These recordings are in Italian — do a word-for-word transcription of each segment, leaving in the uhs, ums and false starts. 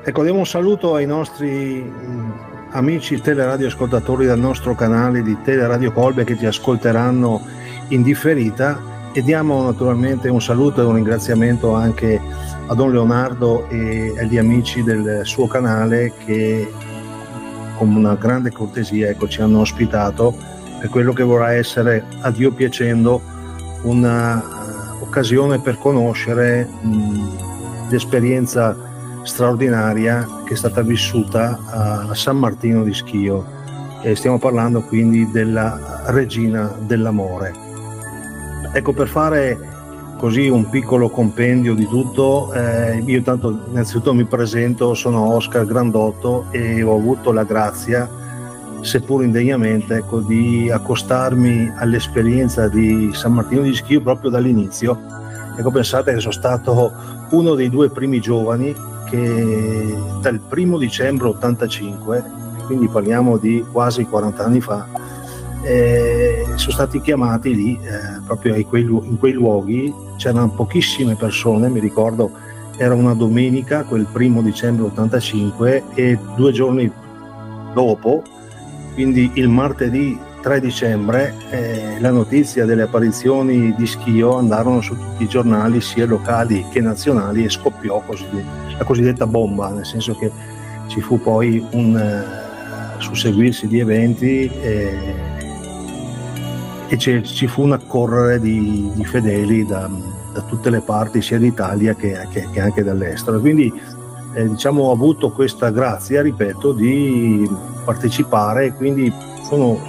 Ecco, diamo un saluto ai nostri mh, amici teleradioascoltatori del nostro canale di Teleradio Colbe che ci ascolteranno in differita, e diamo naturalmente un saluto e un ringraziamento anche a Don Leonardo e agli amici del suo canale che con una grande cortesia, ecco, ci hanno ospitato per quello che vorrà essere, a Dio piacendo, una uh, occasione per conoscere mh, l'esperienza straordinaria che è stata vissuta a San Martino di Schio, e stiamo parlando quindi della Regina dell'Amore. Ecco, per fare così un piccolo compendio di tutto, eh, io tanto innanzitutto mi presento, sono Oscar Grandotto e ho avuto la grazia, seppur indegnamente, ecco, di accostarmi all'esperienza di San Martino di Schio proprio dall'inizio. Ecco, pensate che sono stato uno dei due primi giovani che dal primo dicembre ottantacinque, quindi parliamo di quasi quaranta anni fa, eh, sono stati chiamati lì, eh, proprio in quei, in quei luoghi. C'erano pochissime persone, mi ricordo era una domenica, quel primo dicembre ottantacinque, e due giorni dopo, quindi il martedì tre dicembre, eh, la notizia delle apparizioni di Schio andarono su tutti i giornali sia locali che nazionali e scoppiò così, la cosiddetta bomba, nel senso che ci fu poi un uh, susseguirsi di eventi e, e ci fu un accorrere di, di fedeli da, da tutte le parti, sia d'Italia che, che, che anche dall'estero. Quindi eh, diciamo, ho avuto questa grazia, ripeto, di partecipare, quindi sono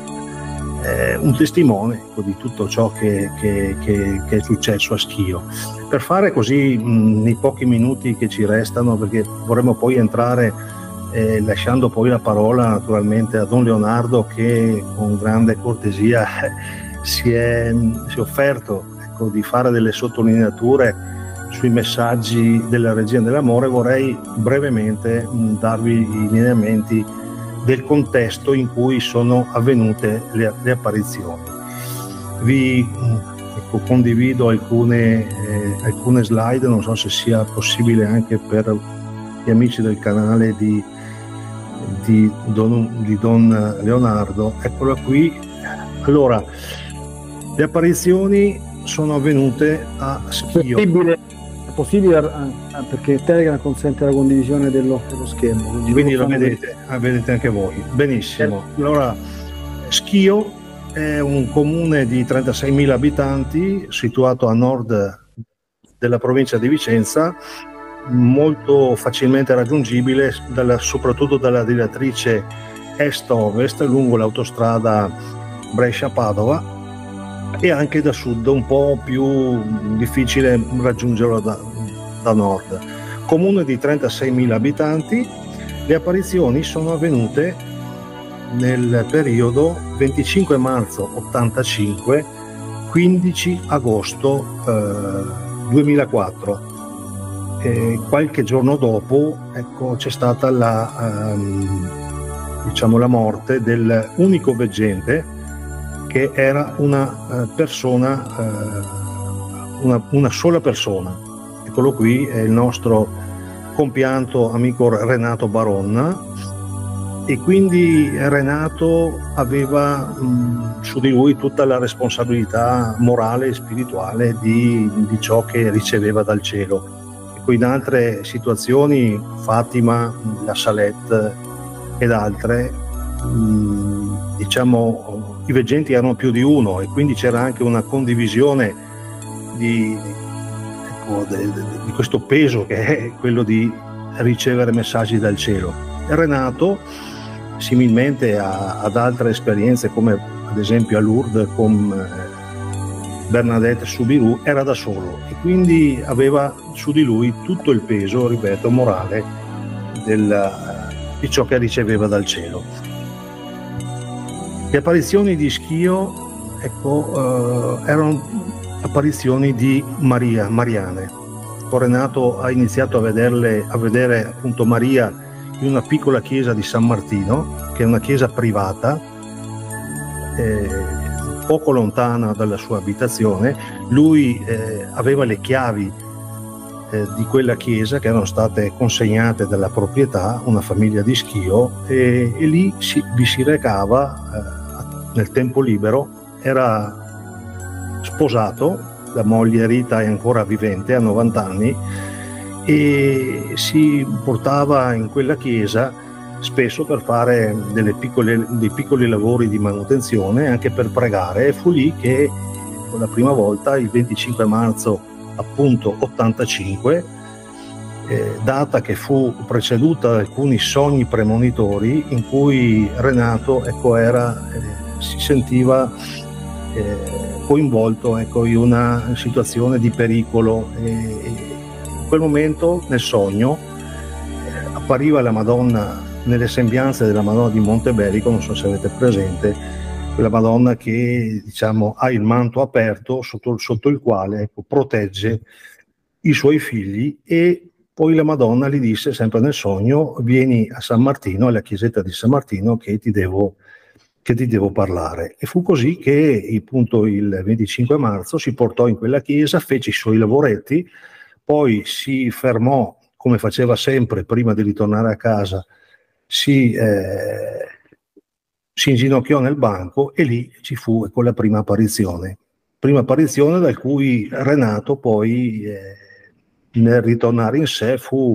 eh, un testimone, ecco, di tutto ciò che, che, che, che è successo a Schio. Per fare così mh, nei pochi minuti che ci restano, perché vorremmo poi entrare eh, lasciando poi la parola naturalmente a Don Leonardo, che con grande cortesia si è, si è offerto, ecco, di fare delle sottolineature sui messaggi della Regina dell'Amore. Vorrei brevemente mh, darvi i lineamenti del contesto in cui sono avvenute le, le apparizioni. Vi ecco, condivido alcune, eh, alcune slide, non so se sia possibile anche per gli amici del canale di, di, Don, di Don Leonardo. Eccola qui. Allora, le apparizioni sono avvenute a Schio. Possibile, possibile eh, perché Telegram consente la condivisione dello, dello schermo, quindi, quindi lo vedete, ah, vedete anche voi. Benissimo. Allora, Schio è un comune di trentaseimila abitanti situato a nord della provincia di Vicenza, molto facilmente raggiungibile dalla, soprattutto dalla direttrice est-ovest lungo l'autostrada Brescia-Padova, e anche da sud un po' più difficile raggiungerlo da, da nord. Comune di trentaseimila abitanti. Le apparizioni sono avvenute nel periodo venticinque marzo ottantacinque, quindici agosto eh, duemilaquattro. E qualche giorno dopo, ecco, c'è stata la, ehm, diciamo, la morte dell'unico veggente, che era una eh, persona, eh, una, una sola persona. Eccolo qui, è il nostro compianto amico Renato Baronna, e quindi Renato aveva mh, su di lui tutta la responsabilità morale e spirituale di, di ciò che riceveva dal cielo. Ecco, in altre situazioni, Fatima, la Salette ed altre, mh, diciamo, i veggenti erano più di uno, e quindi c'era anche una condivisione di, ecco, de, de, di questo peso che è quello di ricevere messaggi dal cielo. E Renato, similmente a, ad altre esperienze, come ad esempio a Lourdes con eh, Bernadette Soubirous, era da solo, e quindi aveva su di lui tutto il peso, ripeto, morale del, di ciò che riceveva dal cielo. Le apparizioni di Schio, ecco, eh, erano apparizioni di Maria, Mariane. Renato ha iniziato a vederle, a vedere appunto Maria in una piccola chiesa di San Martino, che è una chiesa privata, eh, poco lontana dalla sua abitazione. Lui eh, aveva le chiavi eh, di quella chiesa, che erano state consegnate dalla proprietà, una famiglia di Schio, e, e lì si, vi si recava eh, nel tempo libero. Era sposato, la moglie Rita è ancora vivente, ha novanta anni, e si portava in quella chiesa spesso per fare delle piccole, dei piccoli lavori di manutenzione, anche per pregare. E fu lì che per la prima volta, il venticinque marzo appunto ottantacinque, eh, data che fu preceduta da alcuni sogni premonitori in cui Renato, ecco, era, eh, si sentiva eh, coinvolto, ecco, in una situazione di pericolo. E, in quel momento nel sogno eh, appariva la Madonna nelle sembianze della Madonna di Montebelico, non so se avete presente, quella Madonna che, diciamo, ha il manto aperto sotto, sotto il quale, ecco, protegge i suoi figli. E poi la Madonna gli disse, sempre nel sogno: vieni a San Martino, alla chiesetta di San Martino, che ti devo, che ti devo parlare. E fu così che appunto il venticinque marzo si portò in quella chiesa, fece i suoi lavoretti, poi si fermò, come faceva sempre prima di ritornare a casa, si, eh, si inginocchiò nel banco, e lì ci fu, ecco, la prima apparizione. Prima apparizione da cui Renato poi, eh, nel ritornare in sé, fu,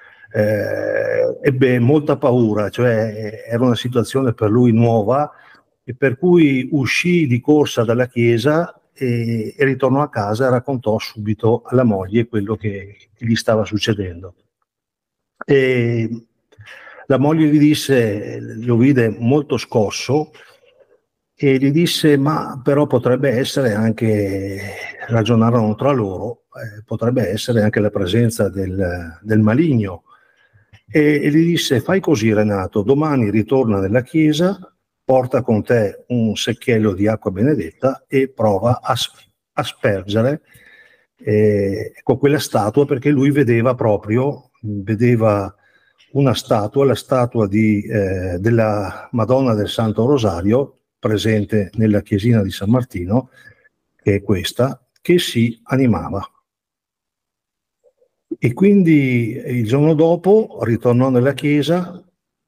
eh, ebbe molta paura, cioè era una situazione per lui nuova, e per cui uscì di corsa dalla chiesa e, e ritornò a casa e raccontò subito alla moglie quello che, che gli stava succedendo. E la moglie gli disse, lo vide molto scosso, e gli disse: ma però potrebbe essere anche, ragionarono tra loro, eh, potrebbe essere anche la presenza del, del maligno. E, e gli disse: fai così Renato, domani ritorna nella chiesa, porta con te un secchiello di acqua benedetta e prova a, a spergere eh, con quella statua, perché lui vedeva proprio, vedeva una statua, la statua di, eh, della Madonna del Santo Rosario, presente nella chiesina di San Martino, che è questa, che si animava. E quindi il giorno dopo ritornò nella chiesa,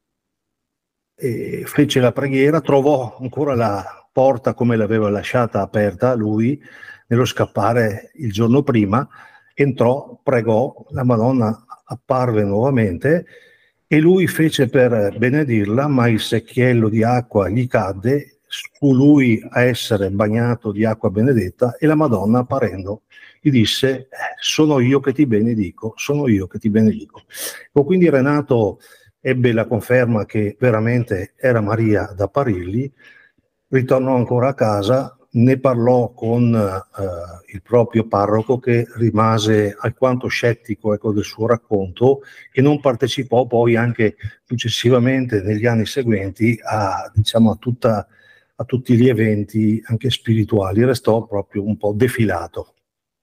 e fece la preghiera, trovò ancora la porta come l'aveva lasciata aperta lui nello scappare il giorno prima, entrò, pregò, la Madonna apparve nuovamente e lui fece per benedirla, ma il secchiello di acqua gli cadde, fu lui a essere bagnato di acqua benedetta, e la Madonna, apparendo, gli disse: sono io che ti benedico, sono io che ti benedico. E quindi Renato ebbe la conferma che veramente era Maria ad apparirgli, ritornò ancora a casa, ne parlò con eh, il proprio parroco, che rimase alquanto scettico, ecco, del suo racconto, e non partecipò poi anche successivamente negli anni seguenti a, diciamo, a, tutta, a tutti gli eventi anche spirituali, restò proprio un po' defilato.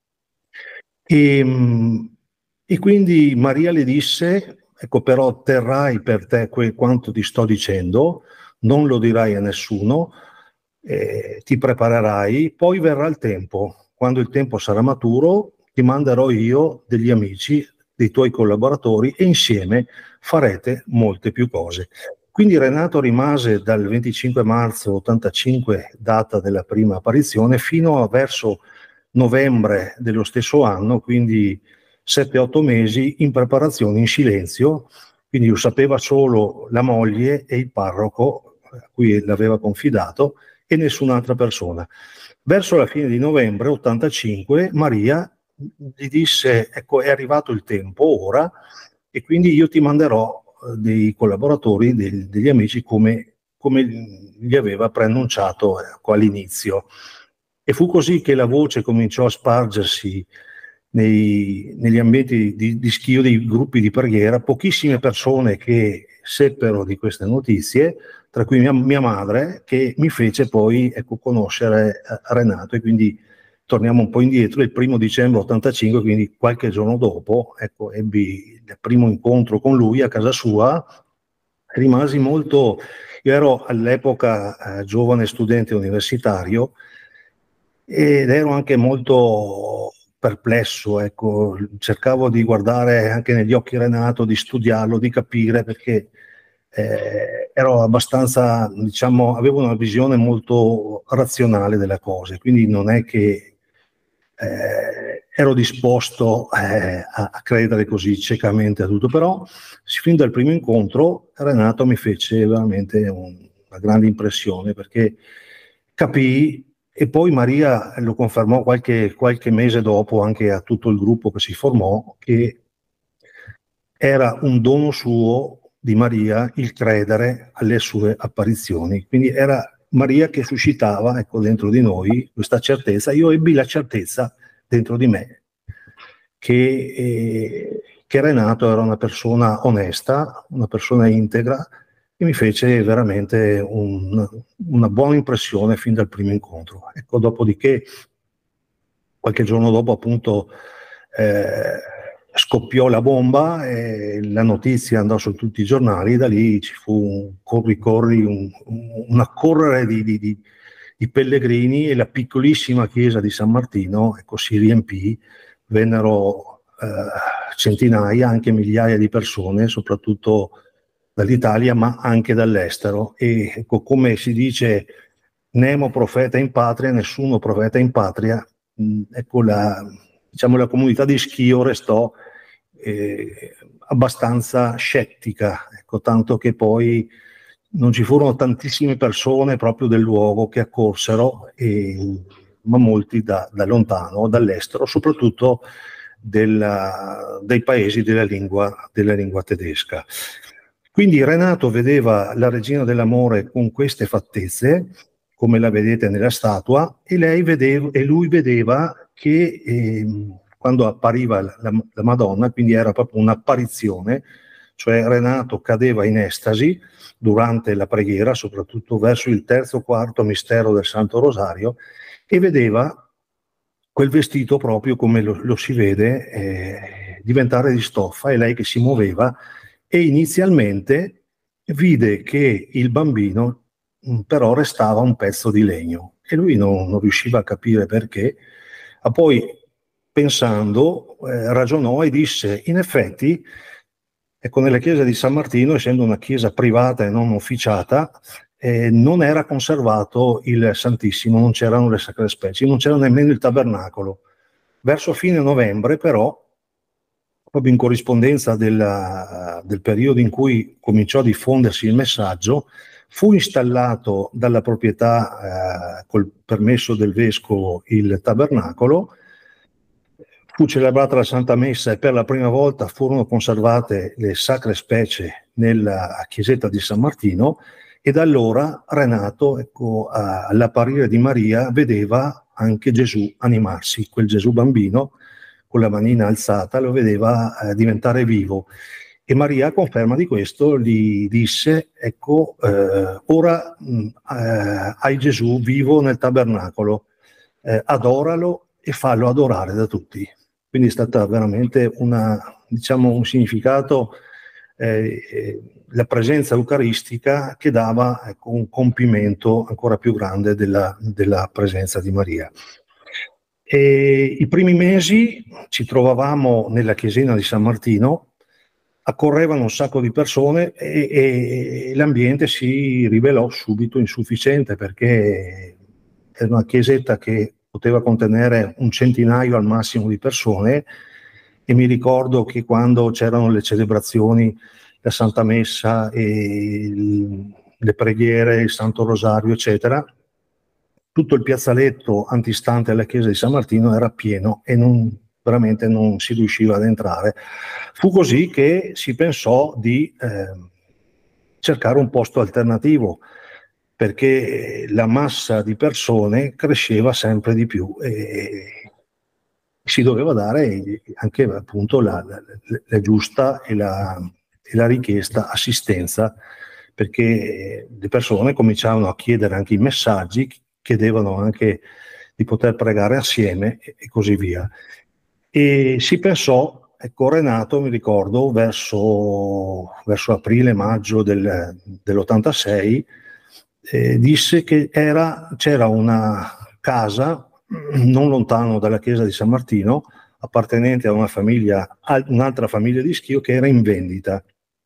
E, e quindi Maria le disse: ecco, però terrai per te que quanto ti sto dicendo, non lo dirai a nessuno, eh, ti preparerai, poi verrà il tempo, quando il tempo sarà maturo ti manderò io degli amici, dei tuoi collaboratori, e insieme farete molte più cose. Quindi Renato rimase dal venticinque marzo ottantacinque, data della prima apparizione, fino a verso novembre dello stesso anno, quindi sette otto mesi in preparazione, in silenzio. Quindi lo sapeva solo la moglie e il parroco a cui l'aveva confidato, e nessun'altra persona. Verso la fine di novembre ottantacinque Maria gli disse: ecco, è arrivato il tempo ora, e quindi io ti manderò dei collaboratori, dei, degli amici, come, come gli aveva preannunciato, ecco, all'inizio. E fu così che la voce cominciò a spargersi nei, negli ambienti di, di Schio, dei gruppi di preghiera. Pochissime persone che seppero di queste notizie, tra cui mia, mia madre, che mi fece poi, ecco, conoscere Renato. E quindi torniamo un po' indietro, il primo dicembre ottantacinque, quindi qualche giorno dopo, ecco, ebbi il primo incontro con lui a casa sua. Rimasi molto, io ero all'epoca eh, giovane studente universitario, ed ero anche molto perplesso, ecco, cercavo di guardare anche negli occhi Renato, di studiarlo, di capire, perché eh, ero abbastanza, diciamo, avevo una visione molto razionale delle cose, quindi non è che eh, ero disposto eh, a, a credere così ciecamente a tutto, però fin dal primo incontro Renato mi fece veramente un, una grande impressione, perché capii. E poi Maria lo confermò qualche, qualche mese dopo anche a tutto il gruppo che si formò, che era un dono suo di Maria il credere alle sue apparizioni. Quindi era Maria che suscitava, ecco, dentro di noi questa certezza. Io ebbi la certezza dentro di me che, eh, che Renato era una persona onesta, una persona integra, e mi fece veramente un, una buona impressione fin dal primo incontro. Ecco, dopodiché, qualche giorno dopo, appunto, eh, scoppiò la bomba e la notizia andò su tutti i giornali. Da lì ci fu un corri-corri, un, un accorrere di, di, di, di pellegrini, e la piccolissima chiesa di San Martino, ecco, si riempì. Vennero eh, centinaia, anche migliaia di persone, soprattutto dall'Italia, ma anche dall'estero. E ecco, come si dice, nemo profeta in patria, nessuno profeta in patria. Mh, ecco, la, diciamo, la comunità di Schio restò eh, abbastanza scettica, ecco, tanto che poi non ci furono tantissime persone proprio del luogo che accorsero, e, ma molti da, da lontano, dall'estero, soprattutto della, dei paesi della lingua, della lingua tedesca. Quindi Renato vedeva la Regina dell'Amore con queste fattezze, come la vedete nella statua, e, lei vedeva, e lui vedeva che eh, quando appariva la, la Madonna, quindi era proprio un'apparizione, cioè Renato cadeva in estasi durante la preghiera, soprattutto verso il terzo o quarto mistero del Santo Rosario, e vedeva quel vestito proprio come lo, lo si vede eh, diventare di stoffa, e lei che si muoveva, e inizialmente vide che il bambino mh, però restava un pezzo di legno, e lui non, non riusciva a capire perché. Ma poi, pensando, eh, ragionò e disse: in effetti, ecco, nella chiesa di San Martino, essendo una chiesa privata e non officiata, eh, non era conservato il Santissimo, non c'erano le sacre specie, non c'era nemmeno il tabernacolo. Verso fine novembre, però, proprio in corrispondenza della, del periodo in cui cominciò a diffondersi il messaggio, fu installato dalla proprietà, eh, col permesso del vescovo, il tabernacolo. Fu celebrata la Santa Messa, e per la prima volta furono conservate le sacre specie nella chiesetta di San Martino, e da allora Renato, ecco, all'apparire di Maria, vedeva anche Gesù animarsi, quel Gesù bambino con la manina alzata, lo vedeva eh, diventare vivo. E Maria, a conferma di questo, gli disse: ecco, eh, ora mh, eh, hai Gesù vivo nel tabernacolo, eh, adoralo e fallo adorare da tutti. Quindi è stata veramente una, diciamo, un significato, eh, la presenza eucaristica, che dava, ecco, un compimento ancora più grande della, della presenza di Maria. E i primi mesi ci trovavamo nella chiesina di San Martino, accorrevano un sacco di persone, e, e l'ambiente si rivelò subito insufficiente, perché era una chiesetta che poteva contenere un centinaio al massimo di persone. E mi ricordo che quando c'erano le celebrazioni, la Santa Messa e il, le preghiere, il Santo Rosario, eccetera, tutto il piazzaletto antistante alla chiesa di San Martino era pieno, e non, veramente non si riusciva ad entrare. Fu così che si pensò di eh, cercare un posto alternativo, perché la massa di persone cresceva sempre di più, e si doveva dare anche, appunto, la, la, la giusta e la, e la richiesta assistenza, perché le persone cominciavano a chiedere anche i messaggi, chiedevano anche di poter pregare assieme, e, e così via. E si pensò, ecco, Renato, mi ricordo, verso, verso aprile-maggio del, dell'ottantasei, eh, disse che era, c'era una casa non lontano dalla chiesa di San Martino, appartenente a una famiglia, a un'altra famiglia di Schio che era in vendita.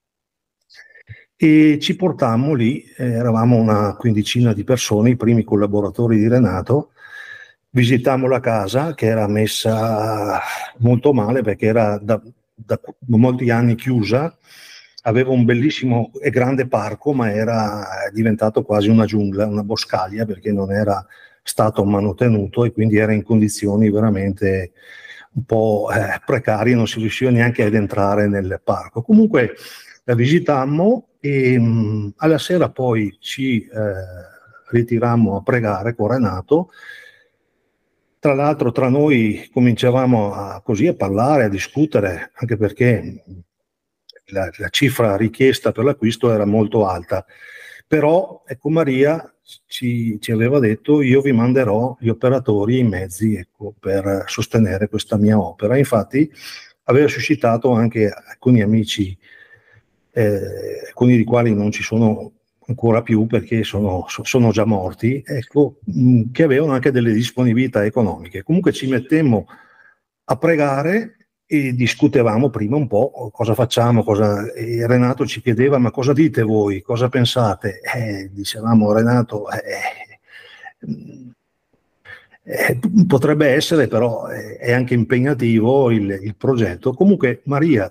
E ci portammo lì, eh, eravamo una quindicina di persone, i primi collaboratori di Renato. Visitammo la casa che era messa molto male perché era da, da molti anni chiusa, aveva un bellissimo e grande parco, ma era diventato quasi una giungla, una boscaglia, perché non era stato manutenuto e quindi era in condizioni veramente un po' eh, precarie, non si riusciva neanche ad entrare nel parco. Comunque la visitammo e mh, alla sera poi ci eh, ritirammo a pregare con Renato. Tra l'altro tra noi cominciavamo a, così a parlare, a discutere, anche perché la, la cifra richiesta per l'acquisto era molto alta. Però ecco, Maria ci, ci aveva detto: io vi manderò gli operatori e i mezzi, ecco, per sostenere questa mia opera. Infatti aveva suscitato anche alcuni amici, eh, alcuni dei quali non ci sono ancora più perché sono, sono già morti, ecco, mh, che avevano anche delle disponibilità economiche. Comunque ci mettemmo a pregare e discutevamo prima un po' cosa facciamo, cosa... e Renato ci chiedeva: ma cosa dite voi, cosa pensate? Eh, dicevamo: Renato, eh, eh, potrebbe essere, però eh, è anche impegnativo il, il progetto. Comunque Maria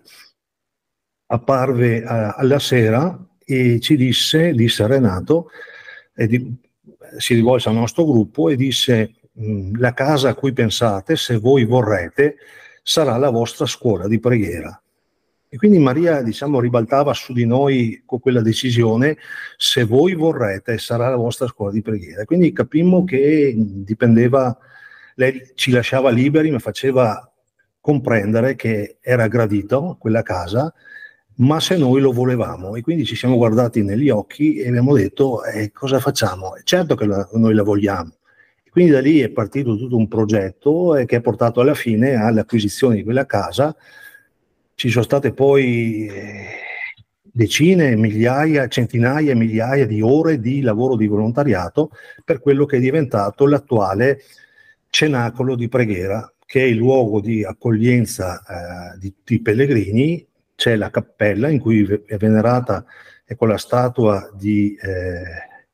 apparve eh, alla sera e ci disse, disse a Renato, e di, si rivolse al nostro gruppo e disse: la casa a cui pensate, se voi vorrete, sarà la vostra scuola di preghiera. E quindi Maria, diciamo, ribaltava su di noi con quella decisione: se voi vorrete, sarà la vostra scuola di preghiera. Quindi capimmo che dipendeva, lei ci lasciava liberi, ma faceva comprendere che era gradito quella casa, ma se noi lo volevamo. E quindi ci siamo guardati negli occhi e abbiamo detto: eh, cosa facciamo? Certo che la, noi la vogliamo. E quindi da lì è partito tutto un progetto eh, che ha portato alla fine all'acquisizione di quella casa. Ci sono state poi eh, decine, migliaia, centinaia e migliaia di ore di lavoro di volontariato per quello che è diventato l'attuale cenacolo di preghiera, che è il luogo di accoglienza eh, di tutti i pellegrini. C'è la cappella in cui è venerata, ecco, la statua di, eh,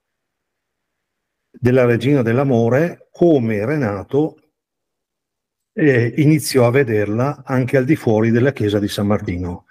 della Regina dell'Amore, come Renato eh, iniziò a vederla anche al di fuori della chiesa di San Martino.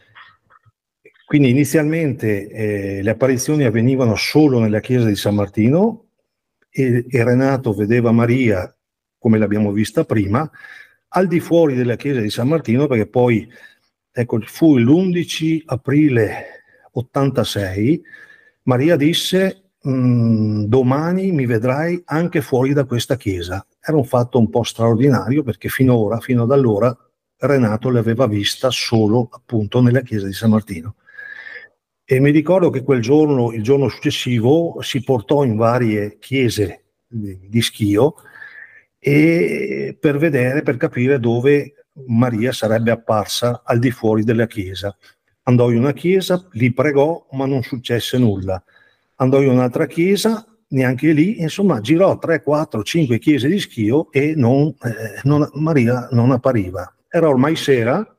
Quindi inizialmente eh, le apparizioni avvenivano solo nella chiesa di San Martino e, e Renato vedeva Maria, come l'abbiamo vista prima, al di fuori della chiesa di San Martino, perché poi, ecco, fu l'undici aprile ottantasei, Maria disse: domani mi vedrai anche fuori da questa chiesa. Era un fatto un po' straordinario, perché finora, fino ad allora, Renato l'aveva vista solo appunto nella chiesa di San Martino. E mi ricordo che quel giorno, il giorno successivo, si portò in varie chiese di, di Schio e per vedere, per capire dove Maria sarebbe apparsa al di fuori della chiesa. Andò in una chiesa, li pregò, ma non successe nulla. Andò in un'altra chiesa, neanche lì, insomma girò tre, quattro, cinque chiese di Schio e non, eh, non, Maria non appariva. Era ormai sera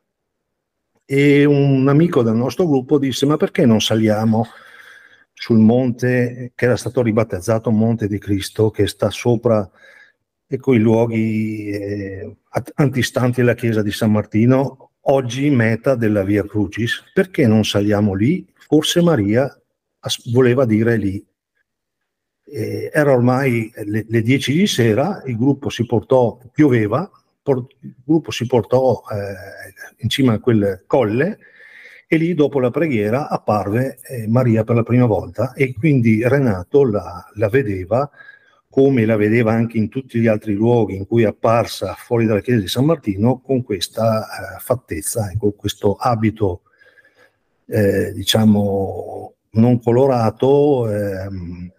e un amico del nostro gruppo disse: ma perché non saliamo sul monte che era stato ribattezzato Monte di Cristo, che sta sopra, ecco, i luoghi eh, antistanti alla chiesa di San Martino, oggi meta della Via Crucis? Perché non saliamo lì? Forse Maria voleva dire lì. Eh, era ormai le, le dieci di sera, il gruppo si portò, pioveva, por, il gruppo si portò eh, in cima a quel colle e lì dopo la preghiera apparve eh, Maria per la prima volta, e quindi Renato la, la vedeva come la vedeva anche in tutti gli altri luoghi in cui è apparsa fuori dalla chiesa di San Martino, con questa eh, fattezza, con questo abito eh, diciamo non colorato, eh,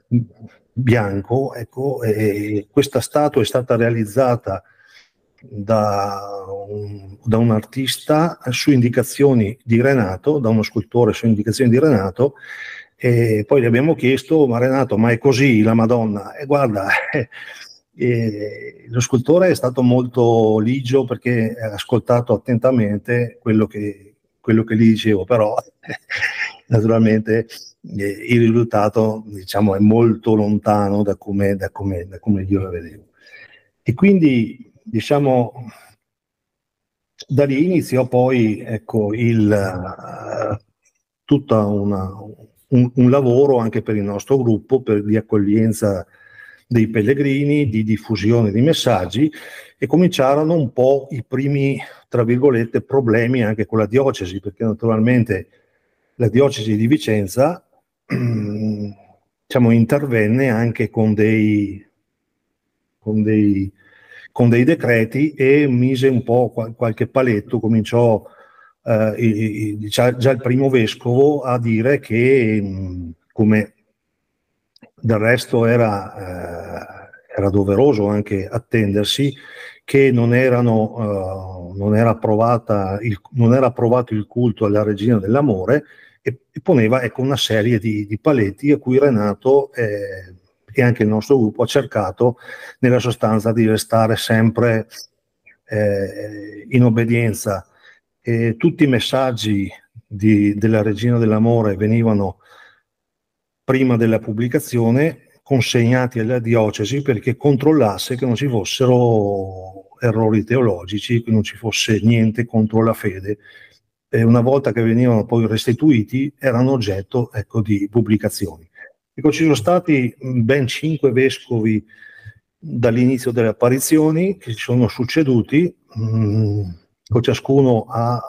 bianco, ecco. E questa statua è stata realizzata da un, da un artista su indicazioni di Renato, da uno scultore su indicazioni di Renato, e poi gli abbiamo chiesto: ma Renato, ma è così la Madonna? E guarda, eh, E lo scultore è stato molto ligio perché ha ascoltato attentamente quello che, quello che gli dicevo, però naturalmente eh, il risultato, diciamo, è molto lontano da come, da come, da come io la vedevo. E quindi, diciamo, da lì iniziò poi, ecco, il, uh, tutta una, un, un lavoro anche per il nostro gruppo, per di accoglienza dei pellegrini, di diffusione di messaggi, e cominciarono un po' i primi, tra virgolette, problemi anche con la diocesi, perché naturalmente la diocesi di Vicenza diciamo, intervenne anche con dei, con dei, con dei decreti e mise un po' qual- qualche paletto, cominciò eh, i- i- già, già il primo vescovo a dire che, mh, come del resto era, eh, era doveroso anche attendersi, che non, erano, uh, non, era approvata il, non era approvato il culto alla Regina dell'Amore, e, e poneva, ecco, una serie di, di paletti a cui Renato eh, e anche il nostro gruppo ha cercato nella sostanza di restare sempre eh, in obbedienza. E tutti i messaggi di, della Regina dell'Amore venivano prima della pubblicazione consegnati alla diocesi perché controllasse che non ci fossero errori teologici, che non ci fosse niente contro la fede. E una volta che venivano poi restituiti erano oggetto, ecco, di pubblicazioni. Ecco, ci sono stati ben cinque vescovi dall'inizio delle apparizioni che si sono succeduti, mh, ciascuno ha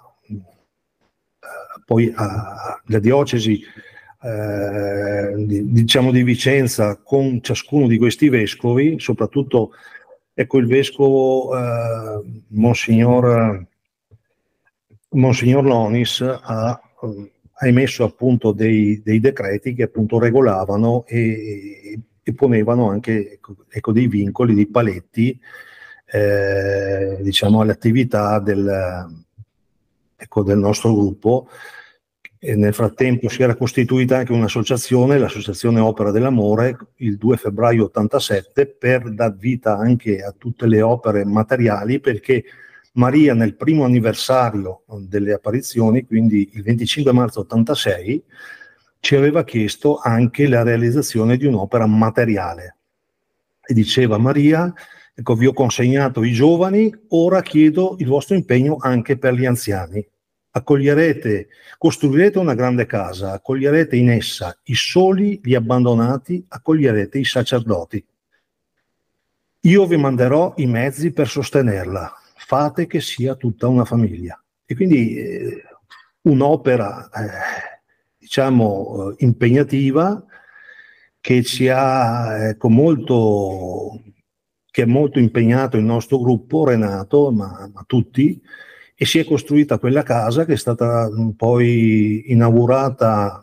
poi a, la diocesi eh, di, diciamo di Vicenza, con ciascuno di questi vescovi, soprattutto ecco il vescovo eh, Monsignor, Monsignor Lonis ha, ha emesso appunto dei, dei decreti che appunto regolavano e, e ponevano anche, ecco, ecco, dei vincoli, dei paletti eh, diciamo all'attività del, ecco, del nostro gruppo. E nel frattempo si era costituita anche un'associazione, l'associazione Opera dell'Amore, il due febbraio ottantasette, per dar vita anche a tutte le opere materiali, perché Maria nel primo anniversario delle apparizioni, quindi il venticinque marzo ottantasei, ci aveva chiesto anche la realizzazione di un'opera materiale. E diceva Maria: ecco, vi ho consegnato i giovani, ora chiedo il vostro impegno anche per gli anziani. Accoglierete, costruirete una grande casa, accoglierete in essa i soli, gli abbandonati, accoglierete i sacerdoti. Io vi manderò i mezzi per sostenerla, fate che sia tutta una famiglia. E quindi eh, un'opera, eh, diciamo, eh, impegnativa, che ci ha, ecco, molto, che è molto impegnato il nostro gruppo, Renato, ma, ma tutti, e si è costruita quella casa che è stata poi inaugurata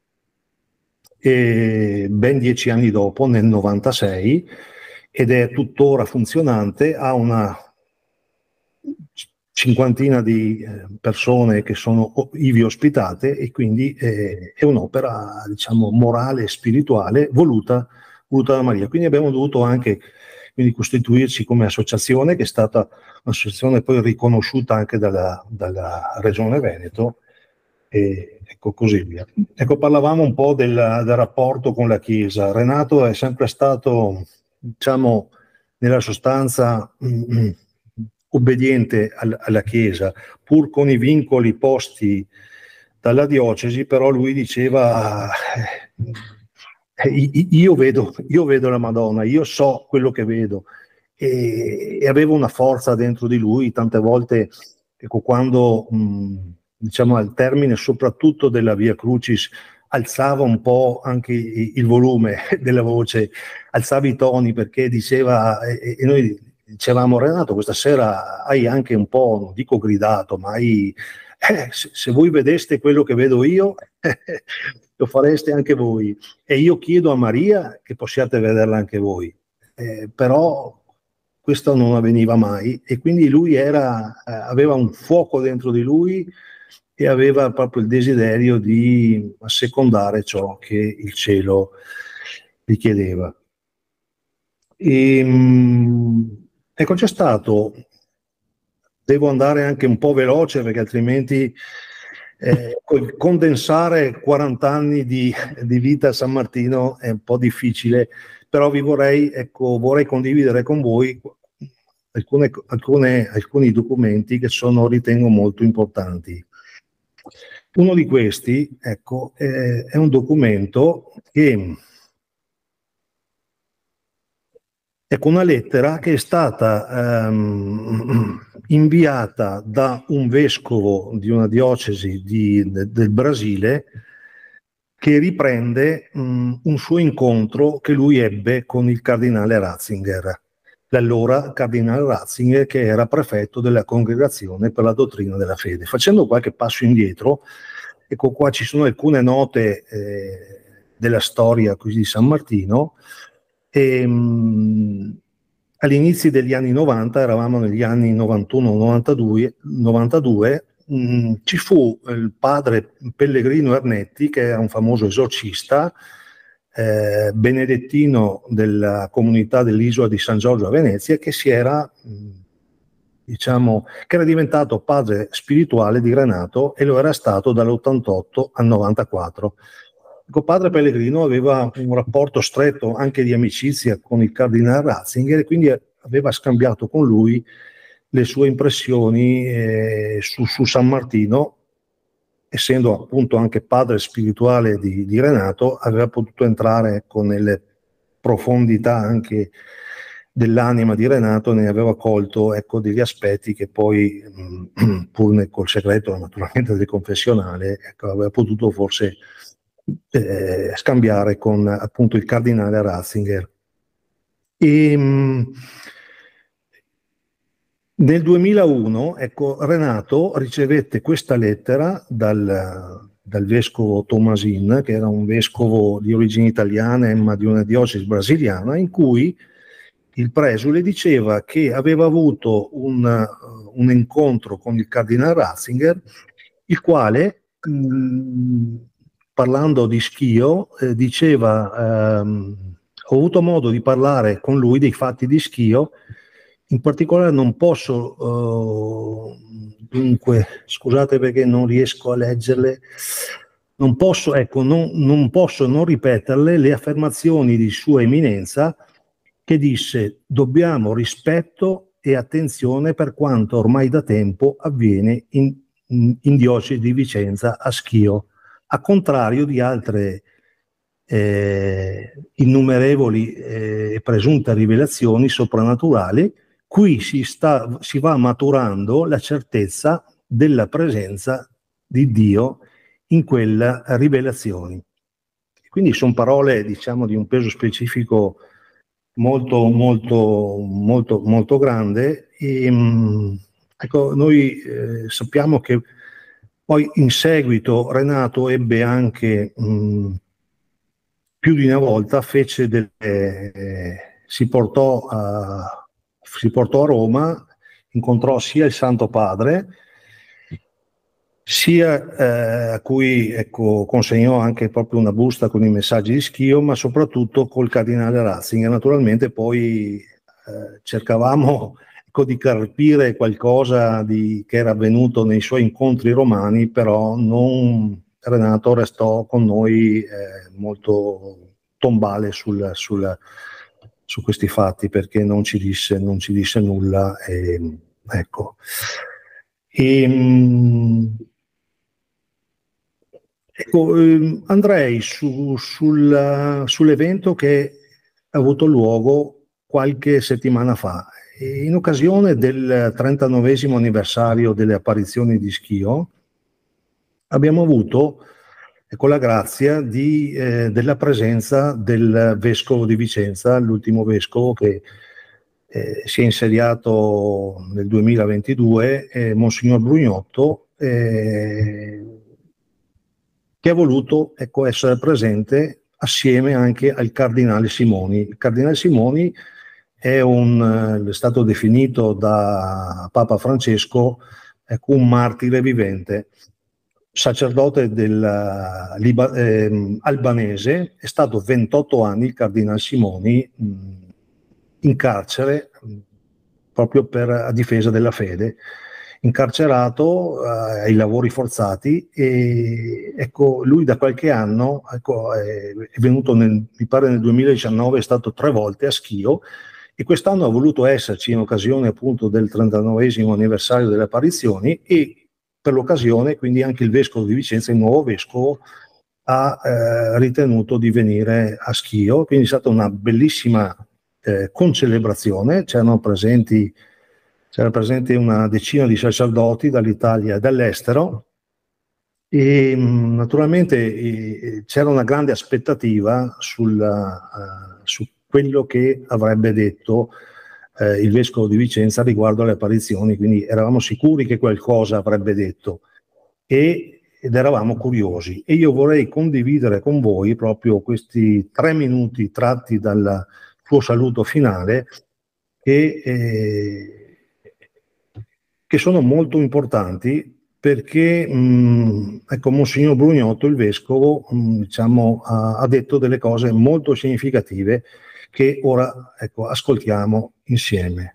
eh, ben dieci anni dopo, nel novantasei, ed è tuttora funzionante, ha una cinquantina di persone che sono ivi ospitate, e quindi è, è un'opera, diciamo, morale e spirituale voluta, voluta da Maria. Quindi abbiamo dovuto anche quindi costituirci come associazione, che è stata un'associazione poi riconosciuta anche dalla, dalla Regione Veneto, e ecco, così via. Ecco, parlavamo un po' del, del rapporto con la Chiesa. Renato è sempre stato, diciamo, nella sostanza mh, obbediente al, alla Chiesa, pur con i vincoli posti dalla diocesi, però lui diceva eh, io, vedo, io vedo la Madonna, io so quello che vedo, e, e aveva una forza dentro di lui. Tante volte, ecco, quando mh, diciamo al termine soprattutto della Via Crucis alzava un po' anche il volume della voce, alzava i toni, perché diceva, e, e noi dicevamo: Renato, questa sera hai anche un po', non dico gridato, ma hai, eh, se, se voi vedeste quello che vedo io, lo fareste anche voi, e io chiedo a Maria che possiate vederla anche voi. Eh, però questo non avveniva mai, e quindi lui era, eh, aveva un fuoco dentro di lui e aveva proprio il desiderio di assecondare ciò che il cielo gli chiedeva. E, mh, ecco, c'è stato, devo andare anche un po' veloce perché altrimenti eh, condensare quaranta anni di, di vita a San Martino è un po' difficile, però vi vorrei, ecco, vorrei condividere con voi alcune, alcune, alcuni documenti che sono, ritengo, molto importanti. Uno di questi, ecco, è, è un documento che, ecco, una lettera che è stata ehm, inviata da un vescovo di una diocesi di, de, del Brasile, che riprende mh, un suo incontro che lui ebbe con il cardinale Ratzinger, l'allora cardinale Ratzinger, che era prefetto della Congregazione per la Dottrina della Fede. Facendo qualche passo indietro, ecco qua ci sono alcune note eh, della storia così di San Martino. E, mh, all'inizio degli anni novanta, eravamo negli anni novantuno novantadue, novantadue mh, ci fu il padre Pellegrino Ernetti, che era un famoso esorcista, eh, benedettino della comunità dell'isola di San Giorgio a Venezia, che si era, mh, diciamo, che era diventato padre spirituale di Renato e lo era stato dall'ottantotto al novantaquattro. Ecco, padre Pellegrino aveva un rapporto stretto anche di amicizia con il cardinale Ratzinger e quindi aveva scambiato con lui le sue impressioni eh, su, su San Martino, essendo appunto anche padre spirituale di, di Renato, aveva potuto entrare ecco, nelle profondità anche dell'anima di Renato, ne aveva colto ecco, degli aspetti che poi, mh, pur nel, col segreto naturalmente del confessionale, ecco, aveva potuto forse eh, scambiare con appunto il cardinale Ratzinger. E, mh, nel duemilauno, ecco, Renato ricevette questa lettera dal, dal vescovo Tomasin, che era un vescovo di origini italiane ma di una diocesi brasiliana, in cui il presule diceva che aveva avuto un, un incontro con il cardinale Ratzinger, il quale, mh, parlando di Schio, eh, diceva ehm, ho avuto modo di parlare con lui dei fatti di Schio, in particolare non posso, uh, dunque, scusate perché non riesco a leggerle, non posso, ecco, non, non posso non ripeterle le affermazioni di Sua Eminenza che disse dobbiamo rispetto e attenzione per quanto ormai da tempo avviene in, in, in diocesi di Vicenza a Schio, a contrario di altre eh, innumerevoli e eh, presunte rivelazioni soprannaturali. Qui si, sta, si va maturando la certezza della presenza di Dio in quelle rivelazioni. Quindi sono parole, diciamo, di un peso specifico molto, molto, molto, molto grande. E, mh, ecco, noi eh, sappiamo che poi in seguito Renato ebbe anche mh, più di una volta fece delle, eh, si portò a, si portò a Roma, incontrò sia il Santo Padre, sia eh, a cui ecco, consegnò anche proprio una busta con i messaggi di Schio, ma soprattutto col cardinale Ratzinger. Naturalmente poi eh, cercavamo ecco, di carpire qualcosa di, che era avvenuto nei suoi incontri romani, però non, Renato restò con noi eh, molto tombale sul, sul, su questi fatti perché non ci disse, non ci disse nulla. E, ecco. E, mh, ecco, ehm, andrei su, sul, sull'evento che ha avuto luogo qualche settimana fa, in occasione del trentanovesimo anniversario delle apparizioni di Schio. Abbiamo avuto ecco, la grazia di, eh, della presenza del vescovo di Vicenza, l'ultimo vescovo che eh, si è insediato nel duemilaventidue, eh, Monsignor Brugnotto, eh, che ha voluto ecco, essere presente assieme anche al cardinale Simoni. Il cardinale Simoni è, un, è stato definito da Papa Francesco ecco, un martire vivente, sacerdote del, Liba, eh, albanese, è stato ventotto anni il cardinale Simoni mh, in carcere proprio per, a difesa della fede, incarcerato eh, ai lavori forzati, e ecco, lui da qualche anno ecco, è, è venuto nel, mi pare nel duemiladiciannove, è stato tre volte a Schio, e quest'anno ha voluto esserci in occasione appunto del trentanovesimo anniversario delle apparizioni, e per l'occasione quindi anche il vescovo di Vicenza, il nuovo vescovo, ha eh, ritenuto di venire a Schio, quindi è stata una bellissima eh, concelebrazione. C'erano presenti c'era presente una decina di sacerdoti dall'Italia e dall'estero, e mh, naturalmente eh, c'era una grande aspettativa sul, uh, su quello che avrebbe detto eh, il vescovo di Vicenza riguardo alle apparizioni, quindi eravamo sicuri che qualcosa avrebbe detto, e, ed eravamo curiosi, e io vorrei condividere con voi proprio questi tre minuti tratti dal suo saluto finale, che eh, che sono molto importanti, perché mh, ecco, Monsignor Brugnotto, il vescovo, mh, diciamo, ha, ha detto delle cose molto significative che ora ecco, ascoltiamo insieme.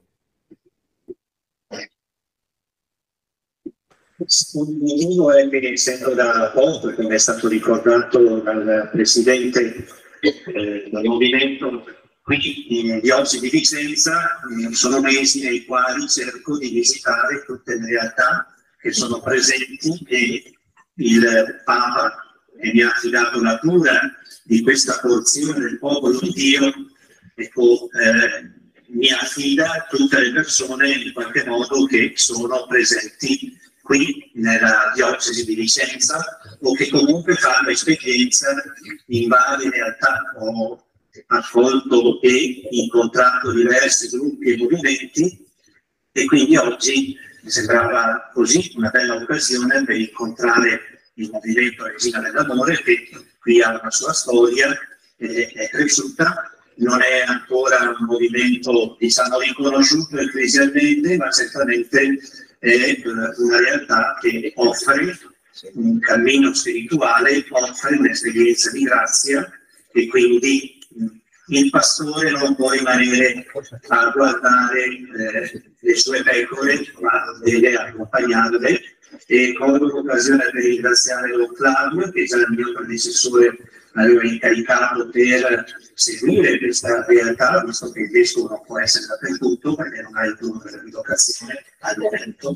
Un motivo è che, essendo da poco, come è stato ricordato dal Presidente eh, del Movimento, qui in Diocesi di Vicenza eh, sono mesi nei quali cerco di visitare tutte le realtà che sono presenti, e il Papa, che mi ha affidato la cura di questa porzione del popolo di Dio, ecco, eh, mi affida tutte le persone in qualche modo che sono presenti qui nella Diocesi di Vicenza, o che comunque fanno esperienza in varie realtà. Ho accolto e incontrato diversi gruppi e movimenti, e quindi oggi mi sembrava così una bella occasione per incontrare il movimento Regina dell'Amore, che qui ha una sua storia, eh, è cresciuta, non è ancora un movimento, diciamo, riconosciuto ecclesialmente, ma certamente è una realtà che offre un cammino spirituale, offre un'esperienza di grazia, e quindi il pastore non può rimanere a guardare eh, le sue pecore, ma deve accompagnarle. E colgo l'occasione per ringraziare Don Claudio, che già il mio predecessore aveva incaricato per seguire questa realtà, visto che il vescovo non può essere dappertutto perché non ha il turno della rivocazione al momento.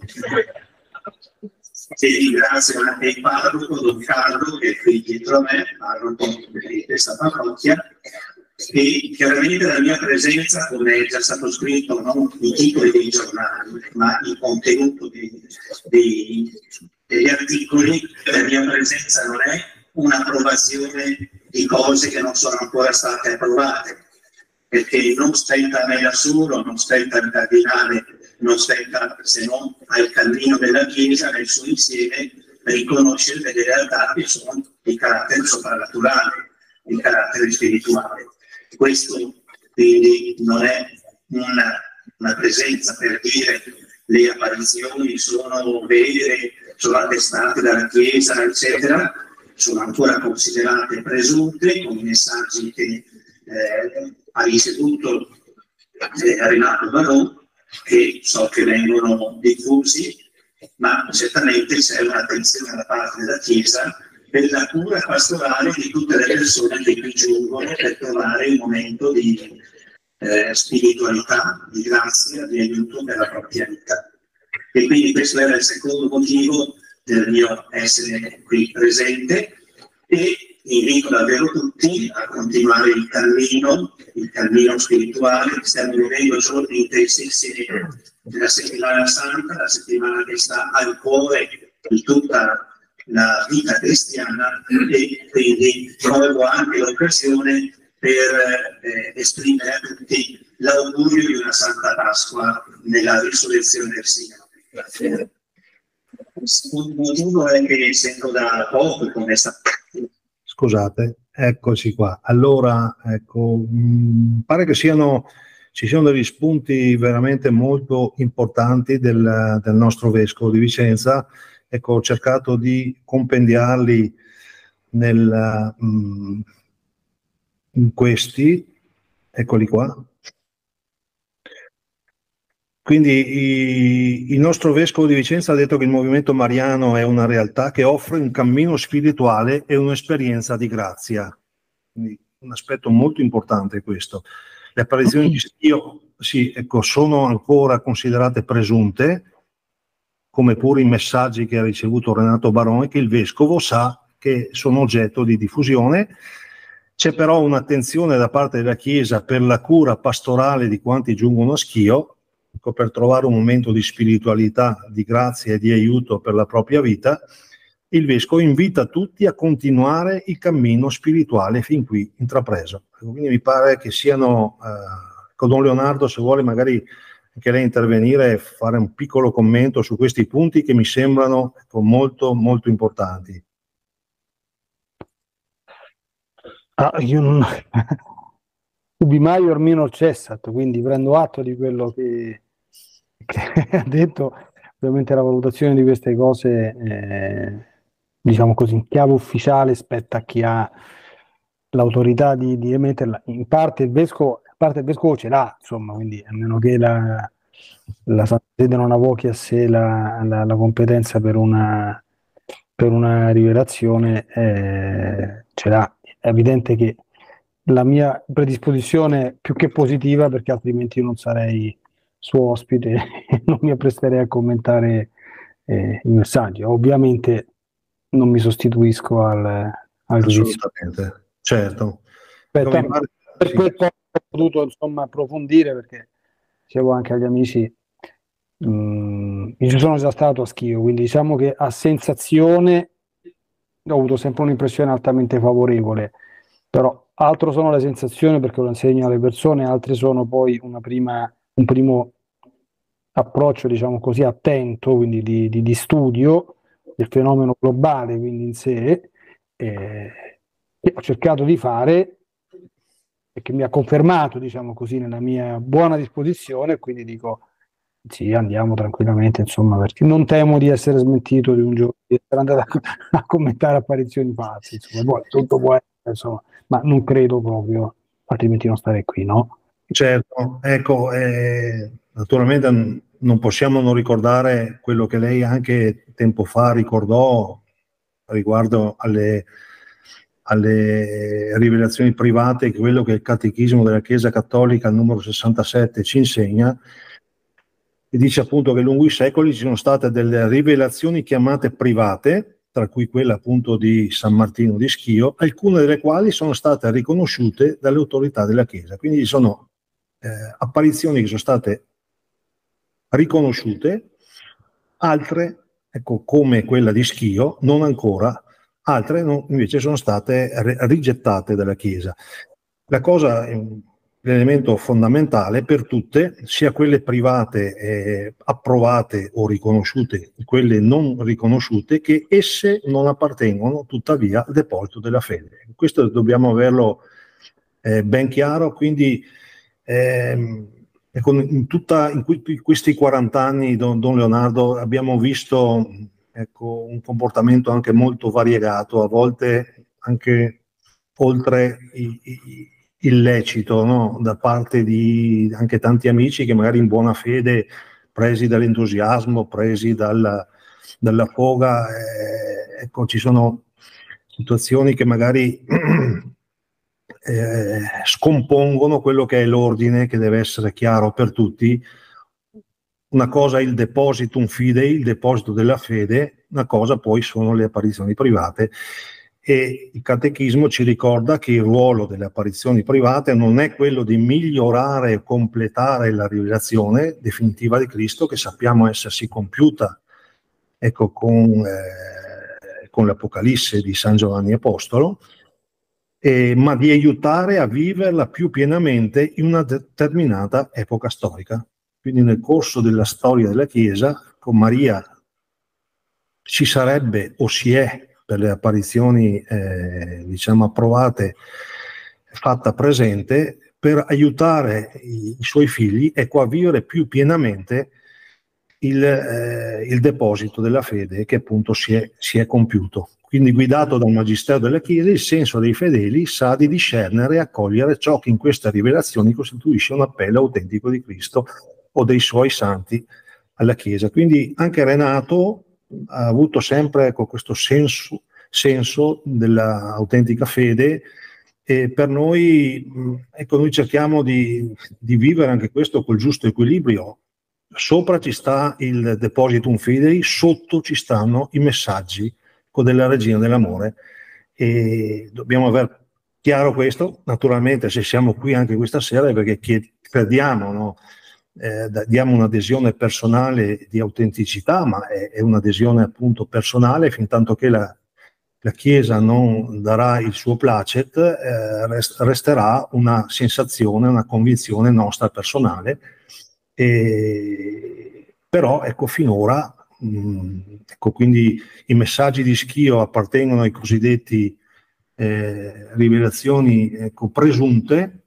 E ringrazio anche il parroco Don Carlo, che è qui dietro a me, parroco di questa parrocchia, e chiaramente la mia presenza, come è già stato scritto, non i titoli dei giornali, ma il contenuto dei, dei, degli articoli, la mia presenza non è un'approvazione di cose che non sono ancora state approvate, perché non spetta a me da solo, non spetta al cardinale, non spetta se non al cammino della Chiesa nel suo insieme, riconoscere delle realtà che sono di carattere soprannaturale, di carattere spirituale. Questo quindi non è una, una presenza per dire le apparizioni sono vere, sono attestate dalla Chiesa, eccetera, sono ancora considerate presunte, con i messaggi che eh, ha ricevuto eh, Renato Barò, che so che vengono diffusi, ma certamente c'è un'attenzione da parte della Chiesa per la cura pastorale di tutte le persone che qui giungono per trovare un momento di eh, spiritualità, di grazia, di aiuto per la propria vita. E quindi questo era il secondo motivo del mio essere qui presente, e invito davvero tutti a continuare il cammino, il cammino spirituale che stiamo vivendo giorni intensissimi della settimana santa, la settimana che sta al cuore di tutta la vita cristiana, e quindi trovo anche l'occasione per eh, esprimere a tutti l'augurio di una Santa Pasqua nella risurrezione del Signore. Grazie. Un motivo è che, essendo da poco, come è stato... Scusate, eccoci qua. Allora, ecco, mh, pare che siano, ci siano degli spunti veramente molto importanti del, del nostro vescovo di Vicenza. Ecco, ho cercato di compendiarli nel, mh, in questi, eccoli qua. Quindi i, il nostro vescovo di Vicenza ha detto che il movimento mariano è una realtà che offre un cammino spirituale e un'esperienza di grazia. Quindi un aspetto molto importante questo. Le apparizioni di Schio, sì, ecco, sono ancora considerate presunte, come pure i messaggi che ha ricevuto Renato Barone, che il vescovo sa che sono oggetto di diffusione. C'è però un'attenzione da parte della Chiesa per la cura pastorale di quanti giungono a Schio, ecco, per trovare un momento di spiritualità, di grazia e di aiuto per la propria vita. Il vescovo invita tutti a continuare il cammino spirituale fin qui intrapreso. Quindi mi pare che siano, eh, con Don Leonardo, se vuole magari anche lei intervenire e fare un piccolo commento su questi punti che mi sembrano, ecco, molto molto importanti. Ah, io non... ubi maior minor cessat, quindi prendo atto di quello che, che ha detto. Ovviamente la valutazione di queste cose, eh, diciamo così, in chiave ufficiale spetta a chi ha l'autorità di, di emetterla. In parte il vescovo, in parte il vescovo ce l'ha, insomma, quindi a meno che la, la Santa Sede non avochi a sé la, la, la competenza per una, per una rivelazione, eh, ce l'ha. È evidente che la mia predisposizione è più che positiva, perché altrimenti io non sarei suo ospite e non mi appresterei a commentare eh, i messaggi. Ovviamente non mi sostituisco al, al giudizio. Assolutamente, certo. Aspetta, Come pare, per sì. quel po' ho potuto insomma approfondire, perché dicevo anche agli amici, mh, io ci sono già stato a Schio, quindi diciamo che a sensazione ho avuto sempre un'impressione altamente favorevole, però altro sono le sensazioni perché lo insegno alle persone, altre sono poi una prima, un primo approccio, diciamo così, attento, quindi di, di, di studio del fenomeno globale, quindi in sé, eh, che ho cercato di fare e che mi ha confermato, diciamo così, nella mia buona disposizione, quindi dico sì, andiamo tranquillamente, insomma, perché non temo di essere smentito di un giorno, di essere andato a, a commentare apparizioni false, insomma, poi tutto può essere, insomma, ma non credo proprio, altrimenti non starei qui, no? Certo, ecco, eh, naturalmente n- non possiamo non ricordare quello che lei anche tempo fa ricordò riguardo alle, alle rivelazioni private, quello che il Catechismo della Chiesa Cattolica, al numero sessantasette, ci insegna, e dice appunto che lungo i secoli ci sono state delle rivelazioni chiamate private, tra cui quella appunto di San Martino di Schio, alcune delle quali sono state riconosciute dalle autorità della Chiesa. Quindi sono eh, apparizioni che sono state riconosciute, altre, ecco, come quella di Schio, non ancora, altre non, invece sono state rigettate dalla Chiesa. La cosa, l'elemento fondamentale per tutte, sia quelle private eh, approvate o riconosciute, quelle non riconosciute, che esse non appartengono tuttavia al deposito della fede. Questo dobbiamo averlo eh, ben chiaro, quindi ehm, ecco, in, tutta, in questi quaranta anni, don, don Leonardo, abbiamo visto, ecco, un comportamento anche molto variegato, a volte anche oltre i, i, il lecito, no? Da parte di anche tanti amici che magari in buona fede, presi dall'entusiasmo, presi dalla, dalla foga, eh, ecco, ci sono situazioni che magari eh, scompongono quello che è l'ordine, che deve essere chiaro per tutti. Una cosa è il depositum fidei, il deposito della fede, una cosa poi sono le apparizioni private. E il Catechismo ci ricorda che il ruolo delle apparizioni private non è quello di migliorare e completare la rivelazione definitiva di Cristo, che sappiamo essersi compiuta, ecco, con, eh, con l'Apocalisse di San Giovanni Apostolo, eh, ma di aiutare a viverla più pienamente in una determinata epoca storica. Quindi nel corso della storia della Chiesa, con Maria ci sarebbe o si è, per le apparizioni eh, diciamo approvate, fatta presente per aiutare i, i suoi figli, ecco, a vivere più pienamente il, eh, il deposito della fede che appunto si è, si è compiuto. Quindi, guidato dal Magistero della Chiesa, il senso dei fedeli sa di discernere e accogliere ciò che in queste rivelazioni costituisce un appello autentico di Cristo o dei suoi santi alla Chiesa. Quindi anche Renato ha avuto sempre, ecco, questo senso, senso dell'autentica fede, e per noi, ecco, noi cerchiamo di, di vivere anche questo col giusto equilibrio. Sopra ci sta il Depositum Fidei, sotto ci stanno i messaggi della Regina dell'Amore, e dobbiamo aver chiaro questo. Naturalmente, se siamo qui anche questa sera è perché crediamo, no? Eh, diamo un'adesione personale di autenticità, ma è, è un'adesione appunto personale, fin tanto che la, la Chiesa non darà il suo placet, eh, rest, resterà una sensazione, una convinzione nostra personale. E, però ecco, finora mh, ecco, quindi i messaggi di Schio appartengono ai cosiddetti eh, rivelazioni, ecco, presunte,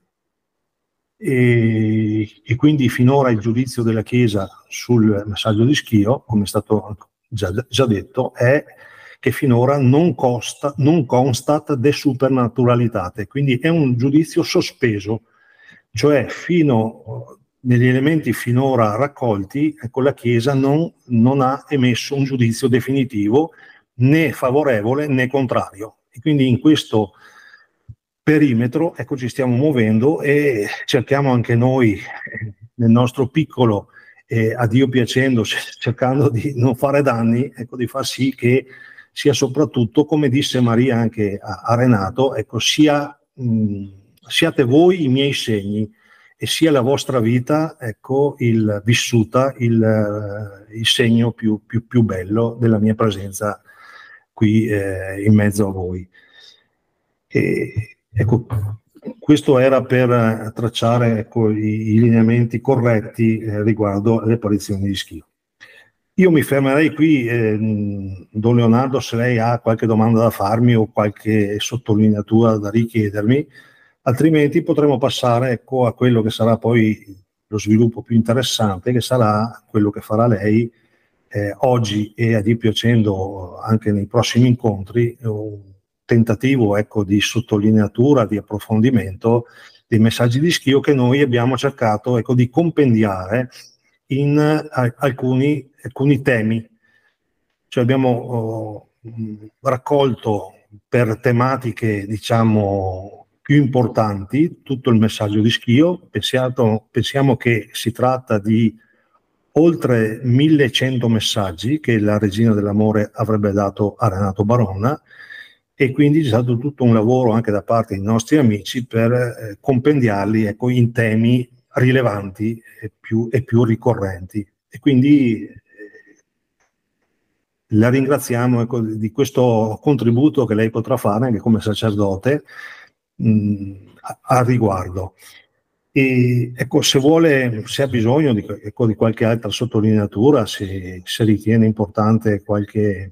e, e quindi finora il giudizio della Chiesa sul messaggio di Schio, come è stato già, già detto, è che finora non, costa, non constat de supernaturalitate, quindi è un giudizio sospeso, cioè fino negli elementi finora raccolti, ecco, la Chiesa non, non ha emesso un giudizio definitivo, né favorevole né contrario. E quindi in questo perimetro, ecco, ci stiamo muovendo e cerchiamo anche noi, eh, nel nostro piccolo, eh, a Dio piacendo, cercando di non fare danni, ecco, di far sì che sia soprattutto, come disse Maria anche a, a Renato, ecco, sia, mh, siate voi i miei segni, e sia la vostra vita, ecco, il, vissuta il, il segno più, più, più bello della mia presenza qui eh, in mezzo a voi. E, ecco, questo era per tracciare, ecco, i, i lineamenti corretti eh, riguardo alle apparizioni di Schio. Io mi fermerei qui, eh, Don Leonardo, se lei ha qualche domanda da farmi o qualche sottolineatura da richiedermi, altrimenti potremo passare, ecco, a quello che sarà poi lo sviluppo più interessante, che sarà quello che farà lei eh, oggi e, a Dio piacendo, anche nei prossimi incontri, un tentativo, ecco, di sottolineatura, di approfondimento dei messaggi di Schio che noi abbiamo cercato, ecco, di compendiare in uh, alcuni, alcuni temi. Cioè abbiamo uh, raccolto per tematiche, diciamo, più importanti tutto il messaggio di Schio. Pensiamo, pensiamo che si tratta di oltre millecento messaggi che la Regina dell'Amore avrebbe dato a Renato Barona, e quindi c'è stato tutto un lavoro anche da parte dei nostri amici per eh, compendiarli, ecco, in temi rilevanti e più, e più ricorrenti. E quindi eh, la ringraziamo, ecco, di questo contributo che lei potrà fare anche come sacerdote mh, al riguardo. E ecco, se vuole, se ha bisogno di, ecco, di qualche altra sottolineatura, se, se ritiene importante qualche...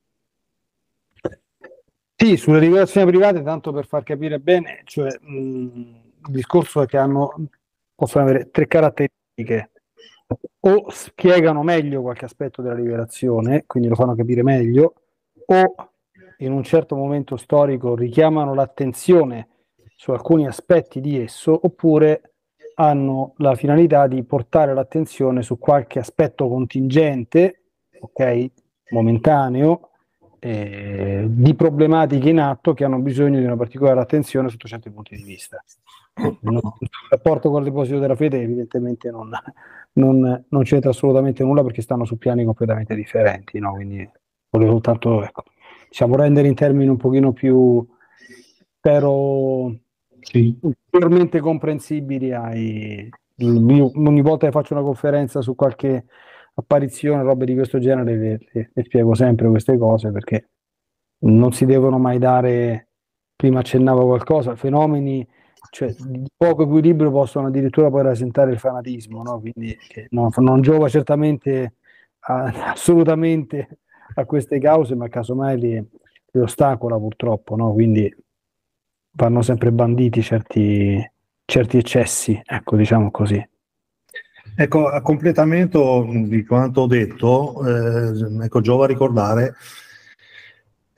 Sì, sulle rivelazioni private, tanto per far capire bene, cioè mh, il discorso è che hanno, possono avere tre caratteristiche: o spiegano meglio qualche aspetto della rivelazione, quindi lo fanno capire meglio, o in un certo momento storico richiamano l'attenzione su alcuni aspetti di esso, oppure hanno la finalità di portare l'attenzione su qualche aspetto contingente, ok, momentaneo, eh, di problematiche in atto che hanno bisogno di una particolare attenzione sotto certi punti di vista. Non, il rapporto con il deposito della fede evidentemente non, non, non c'entra assolutamente nulla, perché stanno su piani completamente differenti, no? Quindi volevo soltanto, ecco, diciamo, rendere in termini un pochino più, spero, sì, ulteriormente comprensibili ai... Io, ogni volta che faccio una conferenza su qualche apparizione, robe di questo genere, le, le, le spiego sempre queste cose, perché non si devono mai dare, prima accennavo qualcosa, fenomeni, cioè, di poco equilibrio possono addirittura poi rasentare il fanatismo, no? Quindi che non, non giova certamente a, assolutamente a queste cause, ma casomai li, li ostacola, purtroppo, no? Quindi vanno sempre banditi certi, certi eccessi, ecco, diciamo così. Ecco, a completamento di quanto ho detto, eh, ecco, giova ricordare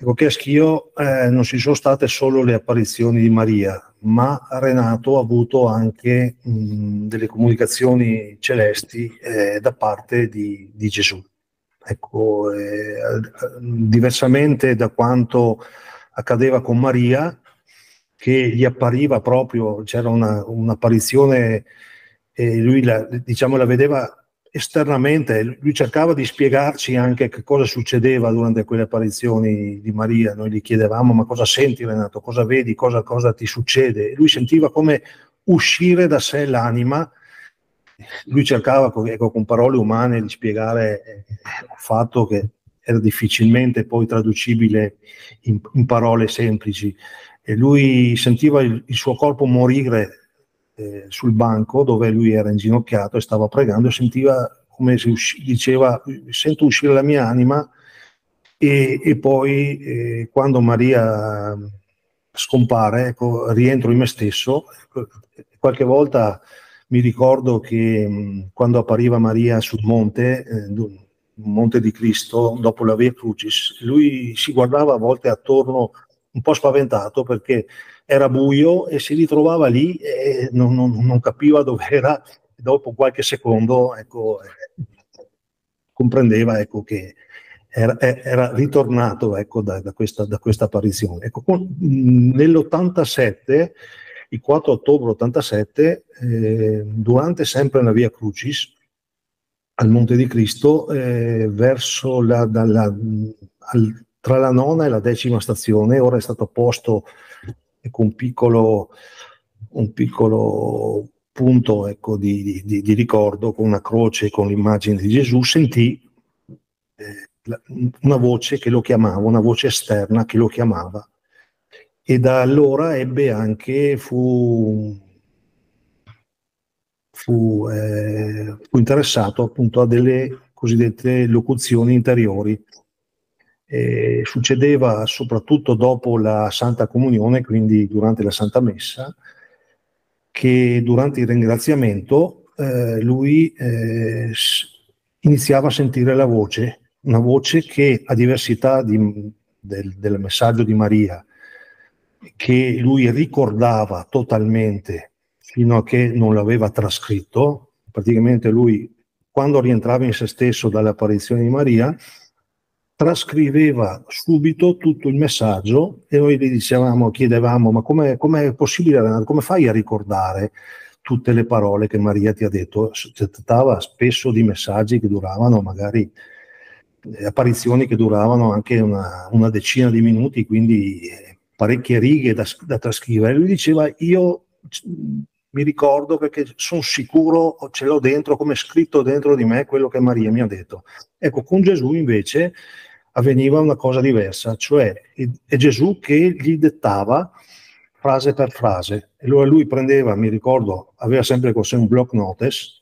Ecco che a Schio eh, non ci sono state solo le apparizioni di Maria, ma Renato ha avuto anche mh, delle comunicazioni celesti eh, da parte di, di Gesù. Ecco, eh, diversamente da quanto accadeva con Maria, che gli appariva proprio, c'era una, un'apparizione e lui la, diciamo, la vedeva esternamente, lui cercava di spiegarci anche che cosa succedeva durante quelle apparizioni di Maria. Noi gli chiedevamo: ma cosa senti, Renato, cosa vedi, cosa, cosa ti succede? E lui sentiva come uscire da sé l'anima. Lui cercava, ecco, con parole umane di spiegare un fatto che era difficilmente poi traducibile in, in parole semplici, e lui sentiva il, il suo corpo morire eh, sul banco dove lui era inginocchiato e stava pregando, e sentiva come se usci- diceva: sento uscire la mia anima. E, e poi eh, quando Maria scompare, ecco, rientro in me stesso. Ecco, qualche volta mi ricordo che mh, quando appariva Maria sul monte, eh, monte di Cristo, dopo la Via Crucis, lui si guardava a volte attorno un po' spaventato perché era buio e si ritrovava lì e non, non, non capiva dove era. Dopo qualche secondo, ecco, eh, comprendeva, ecco, che era, era ritornato, ecco, da, da, questa, da questa apparizione. Ecco, nell'ottantasette, il quattro ottobre ottantasette, eh, durante sempre la Via Crucis, al Monte di Cristo, eh, verso la, dalla, al, tra la nona e la decima stazione, ora è stato posto, ecco, un piccolo, un piccolo punto, ecco, di, di, di ricordo con una croce con l'immagine di Gesù. Sentì eh, la, una voce che lo chiamava, una voce esterna che lo chiamava, e da allora ebbe anche, fu Fu, eh, fu interessato appunto a delle cosiddette locuzioni interiori. Eh, succedeva soprattutto dopo la Santa Comunione, quindi durante la Santa Messa, che durante il ringraziamento eh, lui eh, iniziava a sentire la voce, una voce che, a diversità di, del, del messaggio di Maria, che lui ricordava totalmente fino a che non l'aveva trascritto. Praticamente lui, quando rientrava in se stesso dalle apparizioni di Maria, trascriveva subito tutto il messaggio, e noi gli dicevamo, chiedevamo: ma come è possibile, Renato, come fai a ricordare tutte le parole che Maria ti ha detto? Si trattava spesso di messaggi che duravano magari, eh, apparizioni che duravano anche una, una decina di minuti, quindi eh, parecchie righe da, da trascrivere. Lui diceva: io mi ricordo perché sono sicuro, ce l'ho dentro, come scritto dentro di me quello che Maria mi ha detto. Ecco, con Gesù invece avveniva una cosa diversa, cioè è Gesù che gli dettava frase per frase. E allora lui prendeva, mi ricordo, aveva sempre con sé un block notice,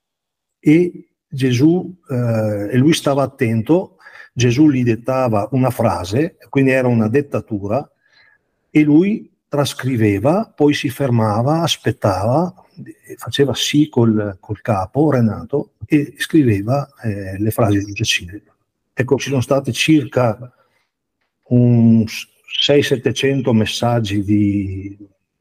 e Gesù, eh, e lui stava attento, Gesù gli dettava una frase, quindi era una dettatura, e lui trascriveva, poi si fermava, aspettava, faceva sì col, col capo, Renato, e scriveva eh, le frasi successive. Ecco, ci sono stati circa un seicento settecento messaggi di,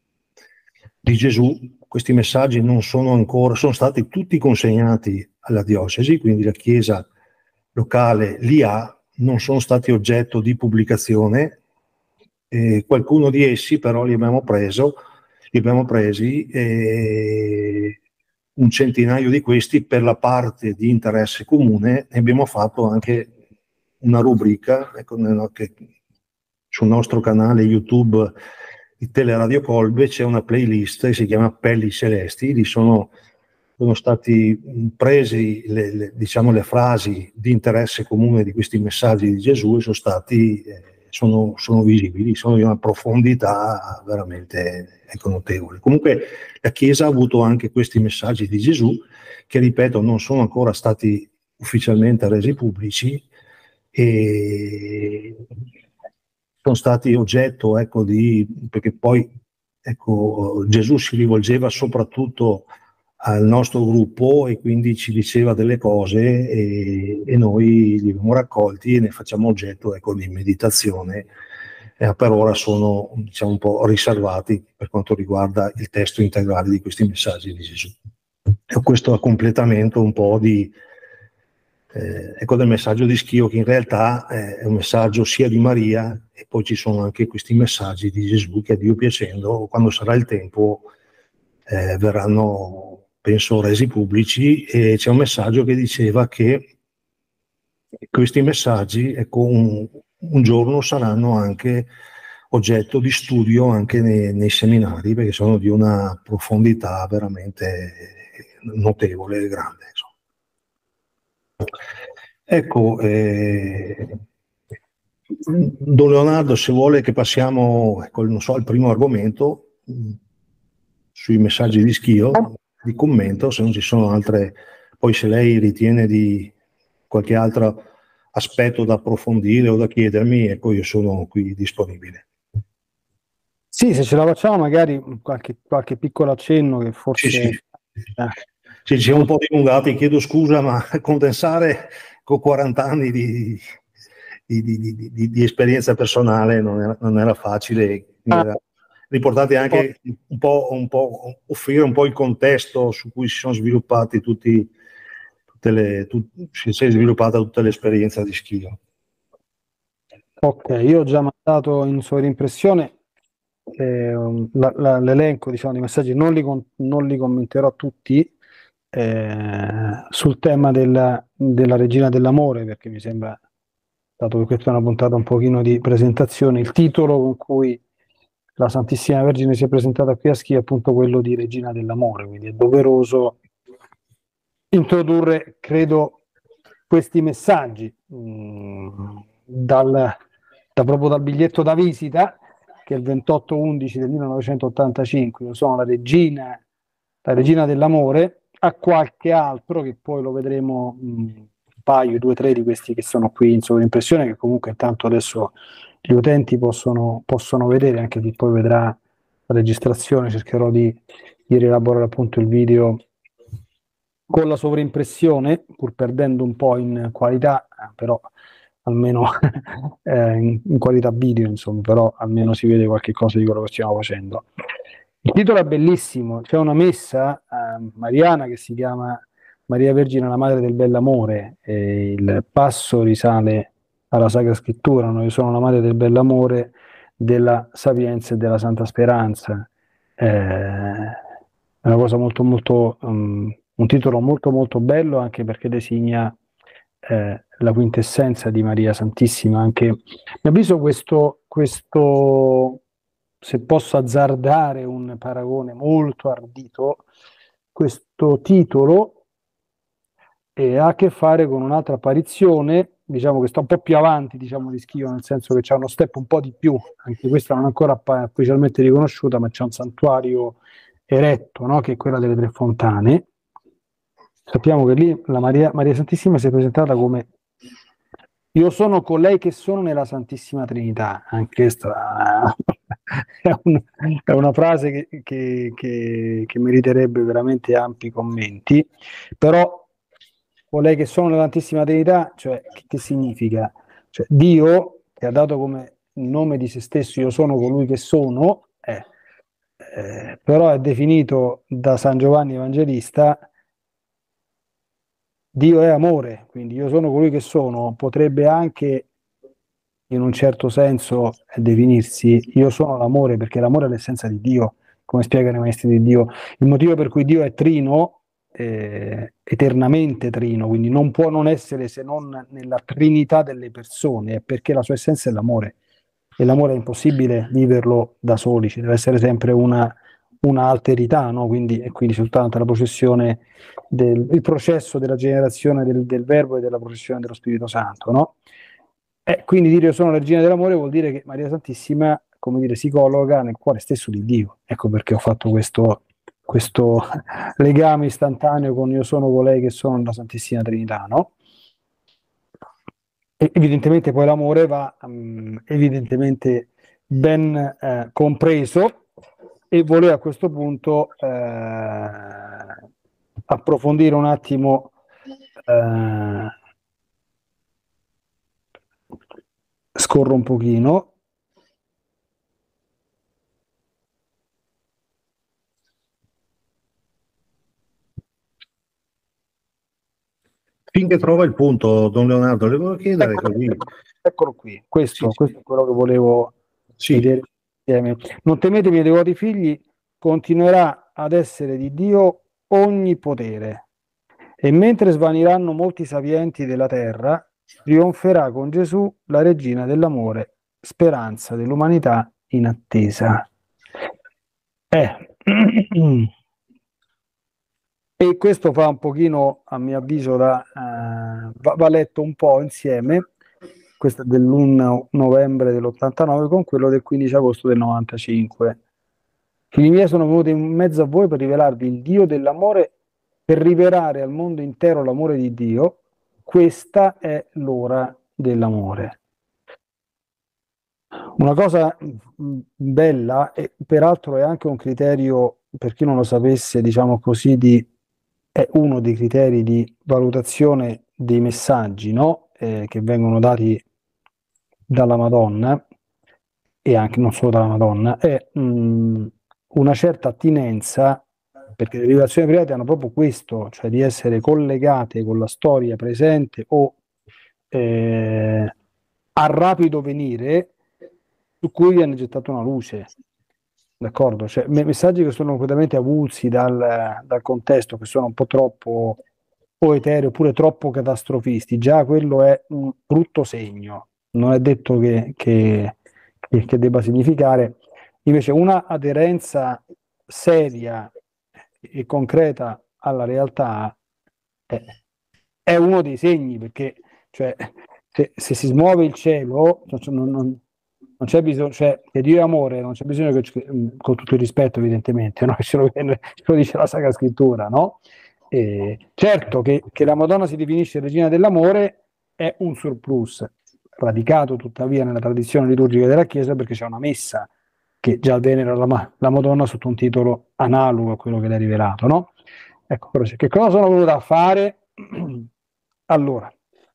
di Gesù. Questi messaggi non sono ancora, sono stati tutti consegnati alla diocesi, quindi la Chiesa locale li ha, non sono stati oggetto di pubblicazione. Eh, qualcuno di essi però li abbiamo preso, li abbiamo presi, eh, un centinaio di questi per la parte di interesse comune, e abbiamo fatto anche una rubrica, ecco, che sul nostro canale YouTube di Teleradio Colbe c'è una playlist che si chiama Appelli Celesti. Lì sono, sono stati presi le, le, diciamo, le frasi di interesse comune di questi messaggi di Gesù, e sono stati eh, sono, sono visibili, sono di una profondità veramente, ecco, notevole. Comunque la Chiesa ha avuto anche questi messaggi di Gesù, che, ripeto, non sono ancora stati ufficialmente resi pubblici, e sono stati oggetto, ecco, di, perché poi, ecco, Gesù si rivolgeva soprattutto al nostro gruppo e quindi ci diceva delle cose e, e noi li abbiamo raccolti e ne facciamo oggetto, ecco, di meditazione. Eh, per ora sono, diciamo, un po' riservati per quanto riguarda il testo integrale di questi messaggi di Gesù. E questo a completamento un po' di, eh, ecco, del messaggio di Schio, che in realtà eh, è un messaggio sia di Maria e poi ci sono anche questi messaggi di Gesù che, a Dio piacendo, quando sarà il tempo, eh, verranno, penso, resi pubblici. E c'è un messaggio che diceva che questi messaggi, ecco, un, un giorno saranno anche oggetto di studio anche nei, nei seminari, perché sono di una profondità veramente notevole e grande. Insomma. Ecco, eh, Don Leonardo, se vuole che passiamo, ecco, non so, al primo argomento, mh, sui messaggi di Schio, di commento, se non ci sono altre, poi se lei ritiene di qualche altro aspetto da approfondire o da chiedermi, ecco, io sono qui disponibile. Sì, se ce la facciamo magari qualche, qualche piccolo accenno che forse... Sì, sì. Eh. Sì, ci siamo un po' dilungati, chiedo scusa, ma condensare con quaranta anni di, di, di, di, di esperienza personale non era, non era facile. Era importante anche un po', un po' offrire un po' il contesto su cui si sono sviluppati tutti, tutte le, tut, si è sviluppata tutta l'esperienza di Schio. Ok, io ho già mandato in sovrimpressione eh, la, la, l'elenco, diciamo, di messaggi, non li, non li commenterò tutti, eh, sul tema della, della Regina dell'Amore, perché mi sembra, dato che questa è una puntata un pochino di presentazione, il titolo con cui la Santissima Vergine si è presentata qui a Schio è appunto quello di Regina dell'Amore, quindi è doveroso introdurre, credo, questi messaggi mh, dal, da, proprio dal biglietto da visita, che è il ventotto undici del millenovecentottantacinque. Io sono la regina, la regina dell'amore, a qualche altro che poi lo vedremo, mh, un paio, due, tre di questi che sono qui in sovrimpressione, che comunque intanto adesso gli utenti possono, possono vedere, anche chi poi vedrà la registrazione. Cercherò di, di rielaborare appunto il video con la sovrimpressione, pur perdendo un po' in qualità, però almeno eh, in, in qualità video, insomma, però almeno si vede qualche cosa di quello che stiamo facendo. Il titolo è bellissimo, c'è una messa eh, mariana che si chiama Maria Vergine, la Madre del Bell'Amore, e il passo risale alla Sacra Scrittura, no? Io sono la Madre del Bell'Amore, della Sapienza e della Santa Speranza. Eh, è una cosa molto molto... Um, un titolo molto molto bello, anche perché designa eh, la quintessenza di Maria Santissima. Anche, a mio avviso, questo, questo, se posso azzardare un paragone molto ardito, questo titolo eh, ha a che fare con un'altra apparizione, diciamo, che sta un po' più avanti, diciamo, di Schio, nel senso che c'è uno step un po' di più, anche questa non è ancora ufficialmente riconosciuta, ma c'è un santuario eretto, no? Che è quella delle Tre Fontane. Sappiamo che lì la Maria, Maria Santissima si è presentata come io sono colei che sono nella Santissima Trinità. Anche questa è, un, è una frase che, che, che, che meriterebbe veramente ampi commenti, però colei che sono nella Santissima Trinità, cioè che, che significa? Cioè, Dio, che ha dato come nome di se stesso io sono colui che sono, eh, eh, però è definito da San Giovanni Evangelista Dio è amore, quindi io sono colui che sono, potrebbe anche in un certo senso definirsi io sono l'amore, perché l'amore è l'essenza di Dio, come spiegano i maestri di Dio. Il motivo per cui Dio è trino, eh, eternamente trino, quindi non può non essere se non nella trinità delle persone, è perché la sua essenza è l'amore, e l'amore è impossibile viverlo da soli, ci deve essere sempre una una alterità, no? Quindi, e quindi soltanto la processione del il processo della generazione del, del verbo e della processione dello Spirito Santo, no? E quindi dire io sono la regina dell'amore vuol dire che Maria Santissima, come dire, si colloca nel cuore stesso di Dio. Ecco perché ho fatto questo, questo legame istantaneo con io sono colei che sono la Santissima Trinità, no? E evidentemente poi l'amore va um, evidentemente ben eh, compreso, e volevo a questo punto eh, approfondire un attimo eh, scorro un pochino. Finché trova il punto, Don Leonardo, le volevo chiedere Eccolo, così. eccolo qui, questo, Sì, questo è quello che volevo sì. vedere insieme. Non temetevi dei vostri figli, continuerà ad essere di Dio ogni potere, e mentre svaniranno molti sapienti della terra, trionferà con Gesù la regina dell'amore, speranza dell'umanità in attesa. Eh. E questo fa un pochino, a mio avviso, da, eh, va, va letto un po' insieme, questo è dell'primo novembre dell'ottantanove con quello del quindici agosto del novantacinque. Figli miei, sono venuti in mezzo a voi per rivelarvi il Dio dell'amore, per rivelare al mondo intero l'amore di Dio. Questa è l'ora dell'amore. Una cosa mh, bella, e peraltro è anche un criterio, per chi non lo sapesse, diciamo così, di, è uno dei criteri di valutazione dei messaggi, no? Eh, che vengono dati dalla Madonna, e anche non solo dalla Madonna, è mh, una certa attinenza, perché le rivelazioni private hanno proprio questo, cioè di essere collegate con la storia presente o eh, a rapido venire, su cui viene gettata una luce, d'accordo? Cioè, me- messaggi che sono completamente avulsi dal, dal contesto, che sono un po' troppo o eterei oppure troppo catastrofisti, già quello è un brutto segno, non è detto che, che, che- che debba significare. Invece una aderenza seria e concreta alla realtà è, è uno dei segni, perché cioè, se, se si smuove il cielo, cioè, non, non- non c'è bisogno, cioè, che Dio è amore, non c'è bisogno che, con tutto il rispetto evidentemente, no? Che ce lo, ce lo dice la Sacra Scrittura, no? E certo che, che la Madonna si definisce regina dell'amore è un surplus, radicato tuttavia nella tradizione liturgica della Chiesa, perché c'è una messa che già venera la, la Madonna sotto un titolo analogo a quello che le ha rivelato, no? Ecco, però, che cosa sono venuto a fare? Allora,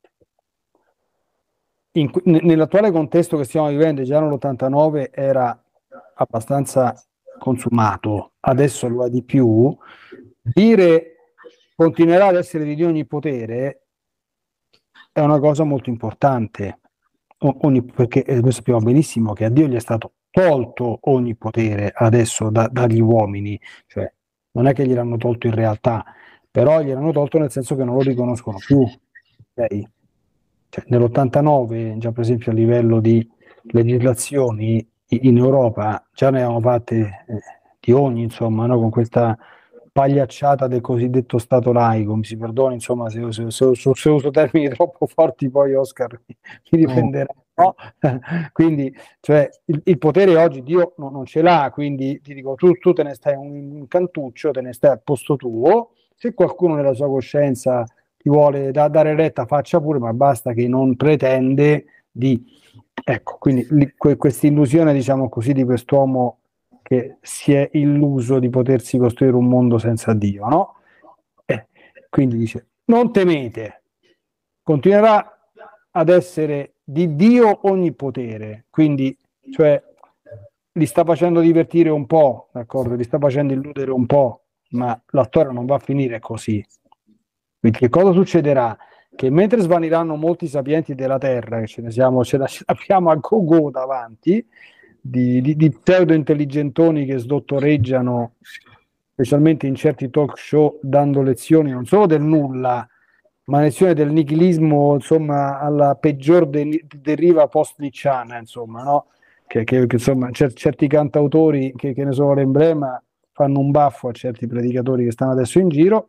in, nell'attuale contesto che stiamo vivendo, già nell'ottantanove era abbastanza consumato, adesso lo è di più. Dire continuerà ad essere di Dio ogni potere è una cosa molto importante, o- ogni, perché eh, noi sappiamo benissimo che a Dio gli è stato tolto ogni potere adesso da- dagli uomini, cioè non è che gliel'hanno tolto in realtà, però gliel'hanno tolto nel senso che non lo riconoscono più. Ok? Cioè, nell'ottantanove, già per esempio a livello di legislazioni i- in Europa, già ne avevamo fatte eh, di ogni, insomma, no? Con questa pagliacciata del cosiddetto Stato laico, mi si perdoni, insomma, se, se- se- se- se uso termini troppo forti, poi Oscar mi, mi riprenderà, no? Quindi, cioè, il, il potere oggi Dio no- non ce l'ha, quindi ti dico, tu, tu te ne stai un, un cantuccio, te ne stai al posto tuo, se qualcuno nella sua coscienza ti vuole da, dare retta, faccia pure, ma basta che non pretende di... Ecco, quindi que, questa illusione, diciamo così, di quest'uomo che si è illuso di potersi costruire un mondo senza Dio, no? Eh, quindi dice, non temete, continuerà ad essere di Dio ogni potere, quindi, cioè, li sta facendo divertire un po', d'accordo? Li sta facendo illudere un po', ma la storia non va a finire così. Quindi che cosa succederà? Che mentre svaniranno molti sapienti della terra, che ce ne siamo, ce la ce l'abbiamo a go-go davanti, di, di, di pseudo-intelligentoni che sdottoreggiano, specialmente in certi talk show, dando lezioni non solo del nulla, ma lezioni del nichilismo, insomma, alla peggior de- deriva post-nicciana, insomma, no? Che, che, che insomma, cer- certi cantautori che, che ne sono l'emblema fanno un baffo a certi predicatori che stanno adesso in giro.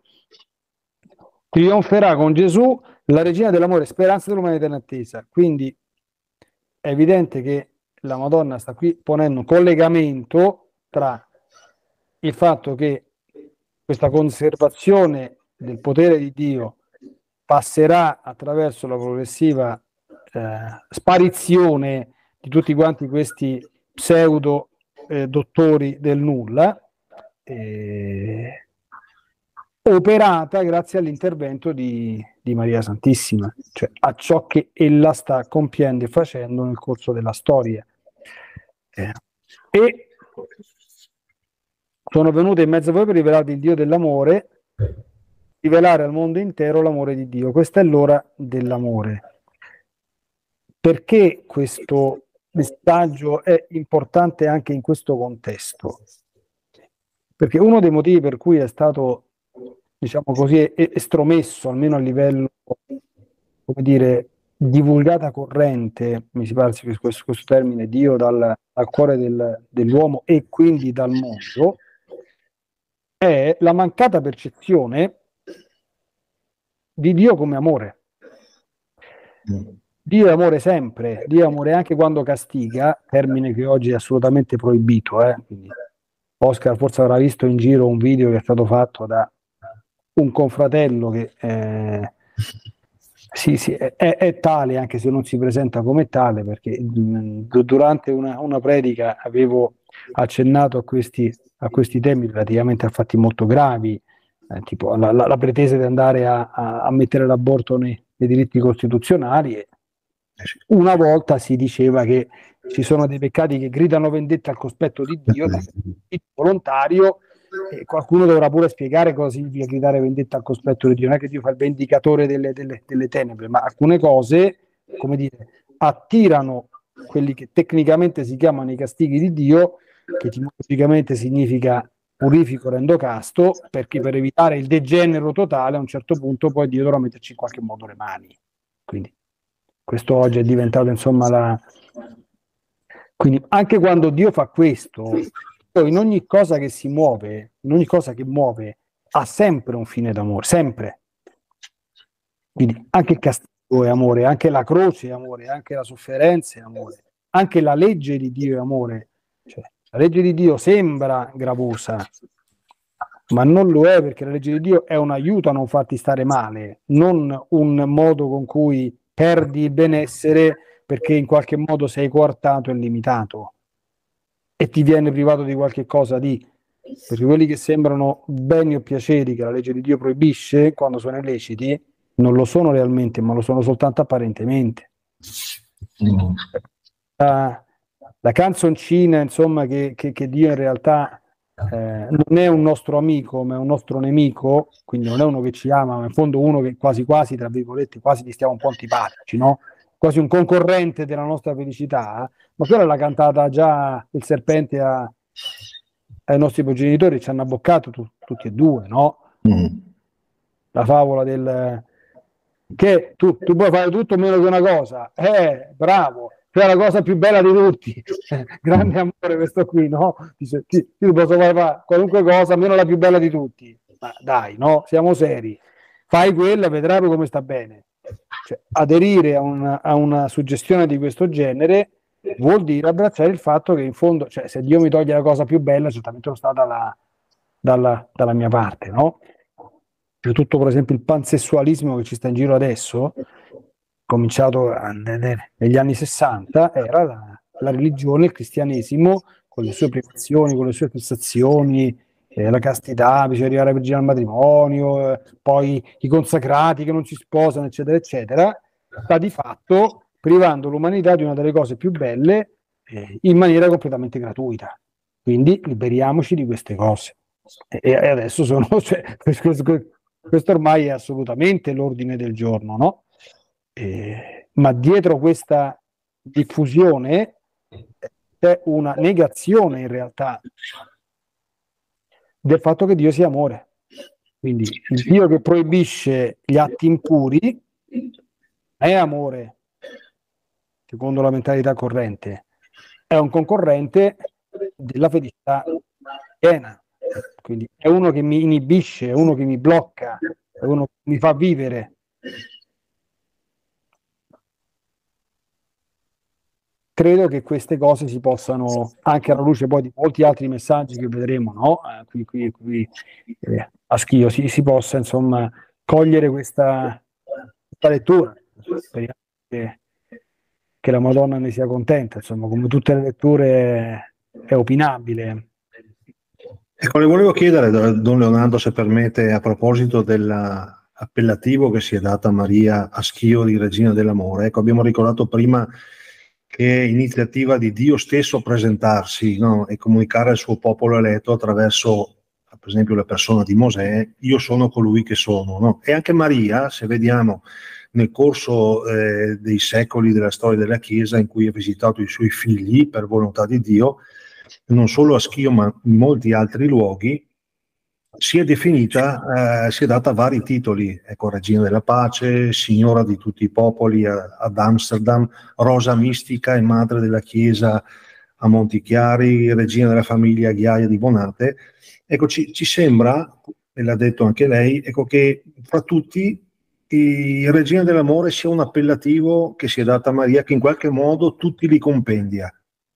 Trionferà con Gesù la regina dell'amore, speranza dell'umanità in attesa. Quindi è evidente che la Madonna sta qui ponendo un collegamento tra il fatto che questa conservazione del potere di Dio passerà attraverso la progressiva eh, sparizione di tutti quanti questi pseudo eh, dottori del nulla, eh, operata grazie all'intervento di, di Maria Santissima, cioè a ciò che ella sta compiendo e facendo nel corso della storia. Eh, e sono venute in mezzo a voi per rivelarvi il Dio dell'amore, rivelare al mondo intero l'amore di Dio. Questa è l'ora dell'amore. Perché questo messaggio è importante anche in questo contesto? Perché uno dei motivi per cui è stato, diciamo così, estromesso, almeno a livello, come dire, divulgata corrente, mi si pare questo, questo termine, Dio dal, dal cuore del, dell'uomo e quindi dal mondo, è la mancata percezione di Dio come amore. Dio è amore sempre, Dio è amore anche quando castiga, termine che oggi è assolutamente proibito. Eh? Quindi Oscar forse avrà visto in giro un video che è stato fatto da un confratello che eh, sì, sì, è, è tale, anche se non si presenta come tale, perché mh, durante una, una predica avevo accennato a questi, a questi temi relativamente a fatti molto gravi, eh, tipo la, la, la pretesa di andare a, a, a mettere l'aborto nei, nei diritti costituzionali. E una volta si diceva che ci sono dei peccati che gridano vendetta al cospetto di Dio, volontario, e qualcuno dovrà pure spiegare cosa significa gridare vendetta al cospetto di Dio. Non è che Dio fa il vendicatore delle, delle, delle tenebre, ma alcune cose, come dire, attirano quelli che tecnicamente si chiamano i castighi di Dio, che etimologicamente significa purifico, rendo casto, perché per evitare il degenero totale a un certo punto poi Dio dovrà metterci in qualche modo le mani. Quindi questo oggi è diventato, insomma, la... Quindi anche quando Dio fa questo, in ogni cosa che si muove, in ogni cosa che muove, ha sempre un fine d'amore, sempre. Quindi anche il castigo è amore, anche la croce è amore, anche la sofferenza è amore, anche la legge di Dio è amore. Cioè, la legge di Dio sembra gravosa, ma non lo è, perché la legge di Dio è un aiuto a non farti stare male, non un modo con cui perdi il benessere perché in qualche modo sei coartato e limitato e ti viene privato di qualche cosa di... Perché quelli che sembrano beni o piaceri che la legge di Dio proibisce quando sono illeciti non lo sono realmente, ma lo sono soltanto apparentemente. La, la canzoncina, insomma, che, che, che Dio in realtà eh, non è un nostro amico, ma è un nostro nemico, quindi non è uno che ci ama, ma in fondo uno che quasi quasi, tra virgolette, quasi gli stiamo un po' antipatici, no? Quasi un concorrente della nostra felicità, ma quella l'ha cantata già il serpente a, ai nostri progenitori, ci hanno abboccato tu, tutti e due, no? Mm. La favola del che tu, tu puoi fare tutto meno che una cosa, eh, bravo, fai la cosa più bella di tutti, grande amore questo qui, no? Dice, ti, io posso fare qualunque cosa meno la più bella di tutti, ma dai, no? Siamo seri, fai quella e vedrai come sta bene. Cioè, aderire a una, a una suggestione di questo genere vuol dire abbracciare il fatto che in fondo, cioè, se Dio mi toglie la cosa più bella, certamente lo sta dalla, dalla, dalla mia parte, no? Tutto, per esempio, il pansessualismo che ci sta in giro adesso, cominciato negli anni sessanta, era la, la religione, il cristianesimo, con le sue privazioni, con le sue fissazioni, eh, la castità, bisogna arrivare a virgine al matrimonio, eh, poi i consacrati che non si sposano, eccetera, eccetera, sta di fatto privando l'umanità di una delle cose più belle eh, in maniera completamente gratuita. Quindi liberiamoci di queste cose. E, e adesso sono... Cioè, questo ormai è assolutamente l'ordine del giorno, no? Eh, ma dietro questa diffusione c'è una negazione in realtà del fatto che Dio sia amore. Quindi il Dio che proibisce gli atti impuri è amore, secondo la mentalità corrente, è un concorrente della felicità piena. Quindi è uno che mi inibisce, è uno che mi blocca, è uno che mi fa vivere. Credo che queste cose si possano, anche alla luce poi di molti altri messaggi che vedremo, no? Eh, qui, qui, qui eh, a Schio, si, si possa insomma cogliere questa, questa lettura. Speriamo che, che la Madonna ne sia contenta, insomma, come tutte le letture è opinabile. Ecco, le volevo chiedere, Don Leonardo, se permette, a proposito dell'appellativo che si è data a Maria a Schio di Regina dell'Amore. Ecco, abbiamo ricordato prima che è iniziativa di Dio stesso presentarsi, no? E comunicare al suo popolo eletto attraverso, per esempio, la persona di Mosè: io sono colui che sono, no? E anche Maria, se vediamo nel corso eh, dei secoli della storia della Chiesa, in cui ha visitato i suoi figli per volontà di Dio, non solo a Schio ma in molti altri luoghi, si è definita, eh, si è data vari titoli, ecco, Regina della Pace, Signora di tutti i popoli a, ad Amsterdam, Rosa Mistica e Madre della Chiesa a Montichiari, Regina della Famiglia Ghiaia di Bonate. Ecco, ci, ci sembra, e l'ha detto anche lei, ecco, che fra tutti i Regina dell'Amore sia un appellativo che si è data a Maria, che in qualche modo tutti li compendia.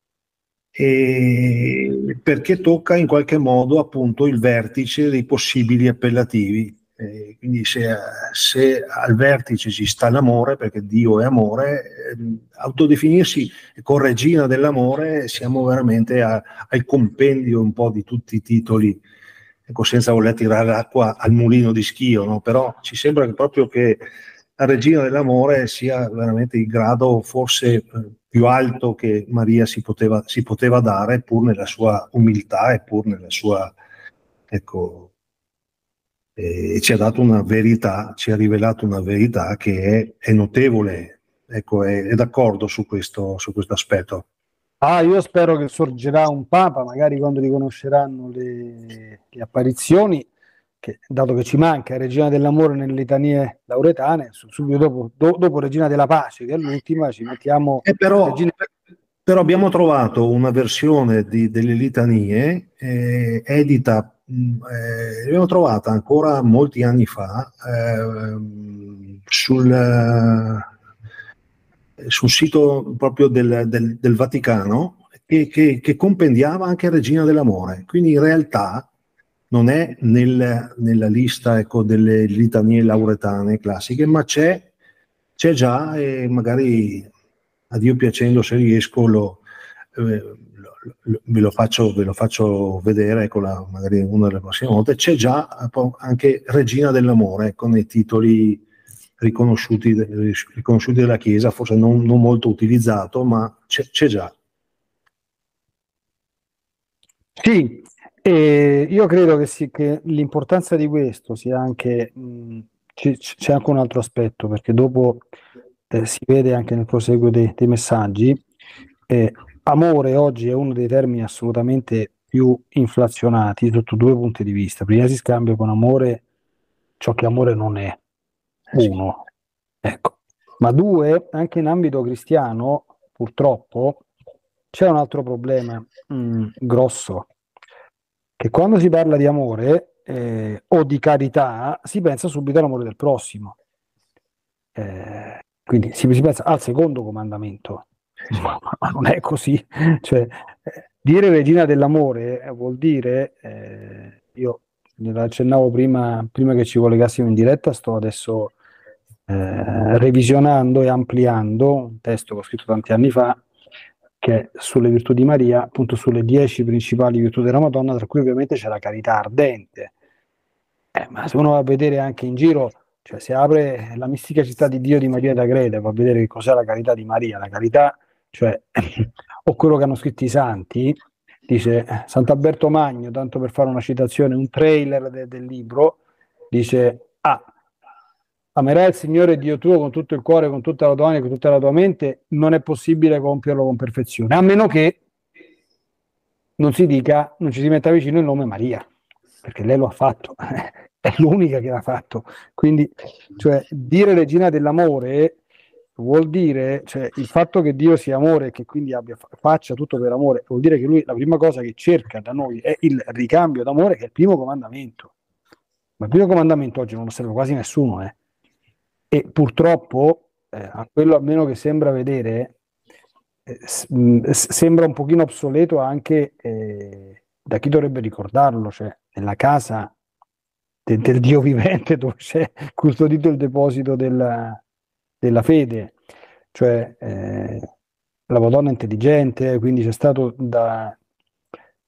E perché tocca in qualche modo appunto il vertice dei possibili appellativi. E quindi se, se al vertice ci sta l'amore, perché Dio è amore, eh, autodefinirsi con Regina dell'Amore, siamo veramente a, al compendio un po' di tutti i titoli, ecco, senza voler tirare l'acqua al mulino di Schio, no? Però ci sembra che proprio che la Regina dell'Amore sia veramente il grado forse eh, più alto che Maria si poteva, si poteva dare, pur nella sua umiltà e pur nella sua, ecco, eh, ci ha dato una verità, ci ha rivelato una verità che è, è notevole, ecco, è, è d'accordo su questo, su questo aspetto. Ah, io spero che sorgerà un Papa, magari quando riconosceranno le, le apparizioni, che, dato che ci manca Regina dell'Amore nelle litanie lauretane, subito dopo, do, dopo Regina della Pace, che è l'ultima, ci mettiamo Eh, però, Regina... però abbiamo trovato una versione di, delle litanie eh, edita, mh, eh, l'abbiamo trovata ancora molti anni fa eh, sul, eh, sul sito proprio del, del, del Vaticano, che, che, che compendiava anche Regina dell'Amore. Quindi in realtà non è nel, nella lista, ecco, delle litanie lauretane classiche, ma c'è, c'è già, e magari a Dio piacendo, se riesco, lo, eh, lo, lo, ve, lo faccio, ve lo faccio vedere, ecco, la, magari una delle prossime volte. C'è già anche Regina dell'Amore, con i titoli riconosciuti, riconosciuti dalla Chiesa, forse non, non molto utilizzato, ma c'è, c'è già. Sì, e io credo che, sì, che l'importanza di questo sia anche, mh, c- c'è anche un altro aspetto, perché dopo eh, si vede anche nel proseguo dei, dei messaggi, eh, amore oggi è uno dei termini assolutamente più inflazionati sotto due punti di vista. Prima si scambia con amore ciò che amore non è, uno, ecco. Ma due, anche in ambito cristiano, purtroppo, c'è un altro problema mh, grosso, che quando si parla di amore eh, o di carità si pensa subito all'amore del prossimo. Eh, quindi si, si pensa al secondo comandamento, ma, ma non è così. Cioè, eh, dire Regina dell'Amore eh, vuol dire, eh, io glielo accennavo prima, prima che ci collegassimo in diretta, sto adesso eh, revisionando e ampliando un testo che ho scritto tanti anni fa, che è sulle virtù di Maria, appunto sulle dieci principali virtù della Madonna, tra cui ovviamente c'è la carità ardente. Eh, ma se uno va a vedere anche in giro, cioè se apre la mistica città di Dio di Maria d'Agreda, va a vedere che cos'è la carità di Maria. La carità, cioè, o quello che hanno scritto i santi, dice eh, Sant'Alberto Magno, tanto per fare una citazione, un trailer de- del libro, dice, ah, amerai il Signore Dio tuo con tutto il cuore, con tutta la tua anima, con tutta la tua mente, non è possibile compierlo con perfezione, a meno che non si dica, non ci si metta vicino il nome Maria, perché lei lo ha fatto, è l'unica che l'ha fatto. Quindi, cioè, dire Regina dell'Amore vuol dire, cioè, il fatto che Dio sia amore e che quindi abbia, faccia tutto per amore, vuol dire che lui la prima cosa che cerca da noi è il ricambio d'amore, che è il primo comandamento. Ma il primo comandamento oggi non lo serve quasi nessuno, eh. E purtroppo, eh, a quello almeno che sembra vedere, eh, s- mh, s- sembra un pochino obsoleto anche eh, da chi dovrebbe ricordarlo, cioè nella casa de- del Dio vivente dove c'è custodito il deposito della, della fede, cioè eh, la Madonna intelligente, quindi c'è stato da,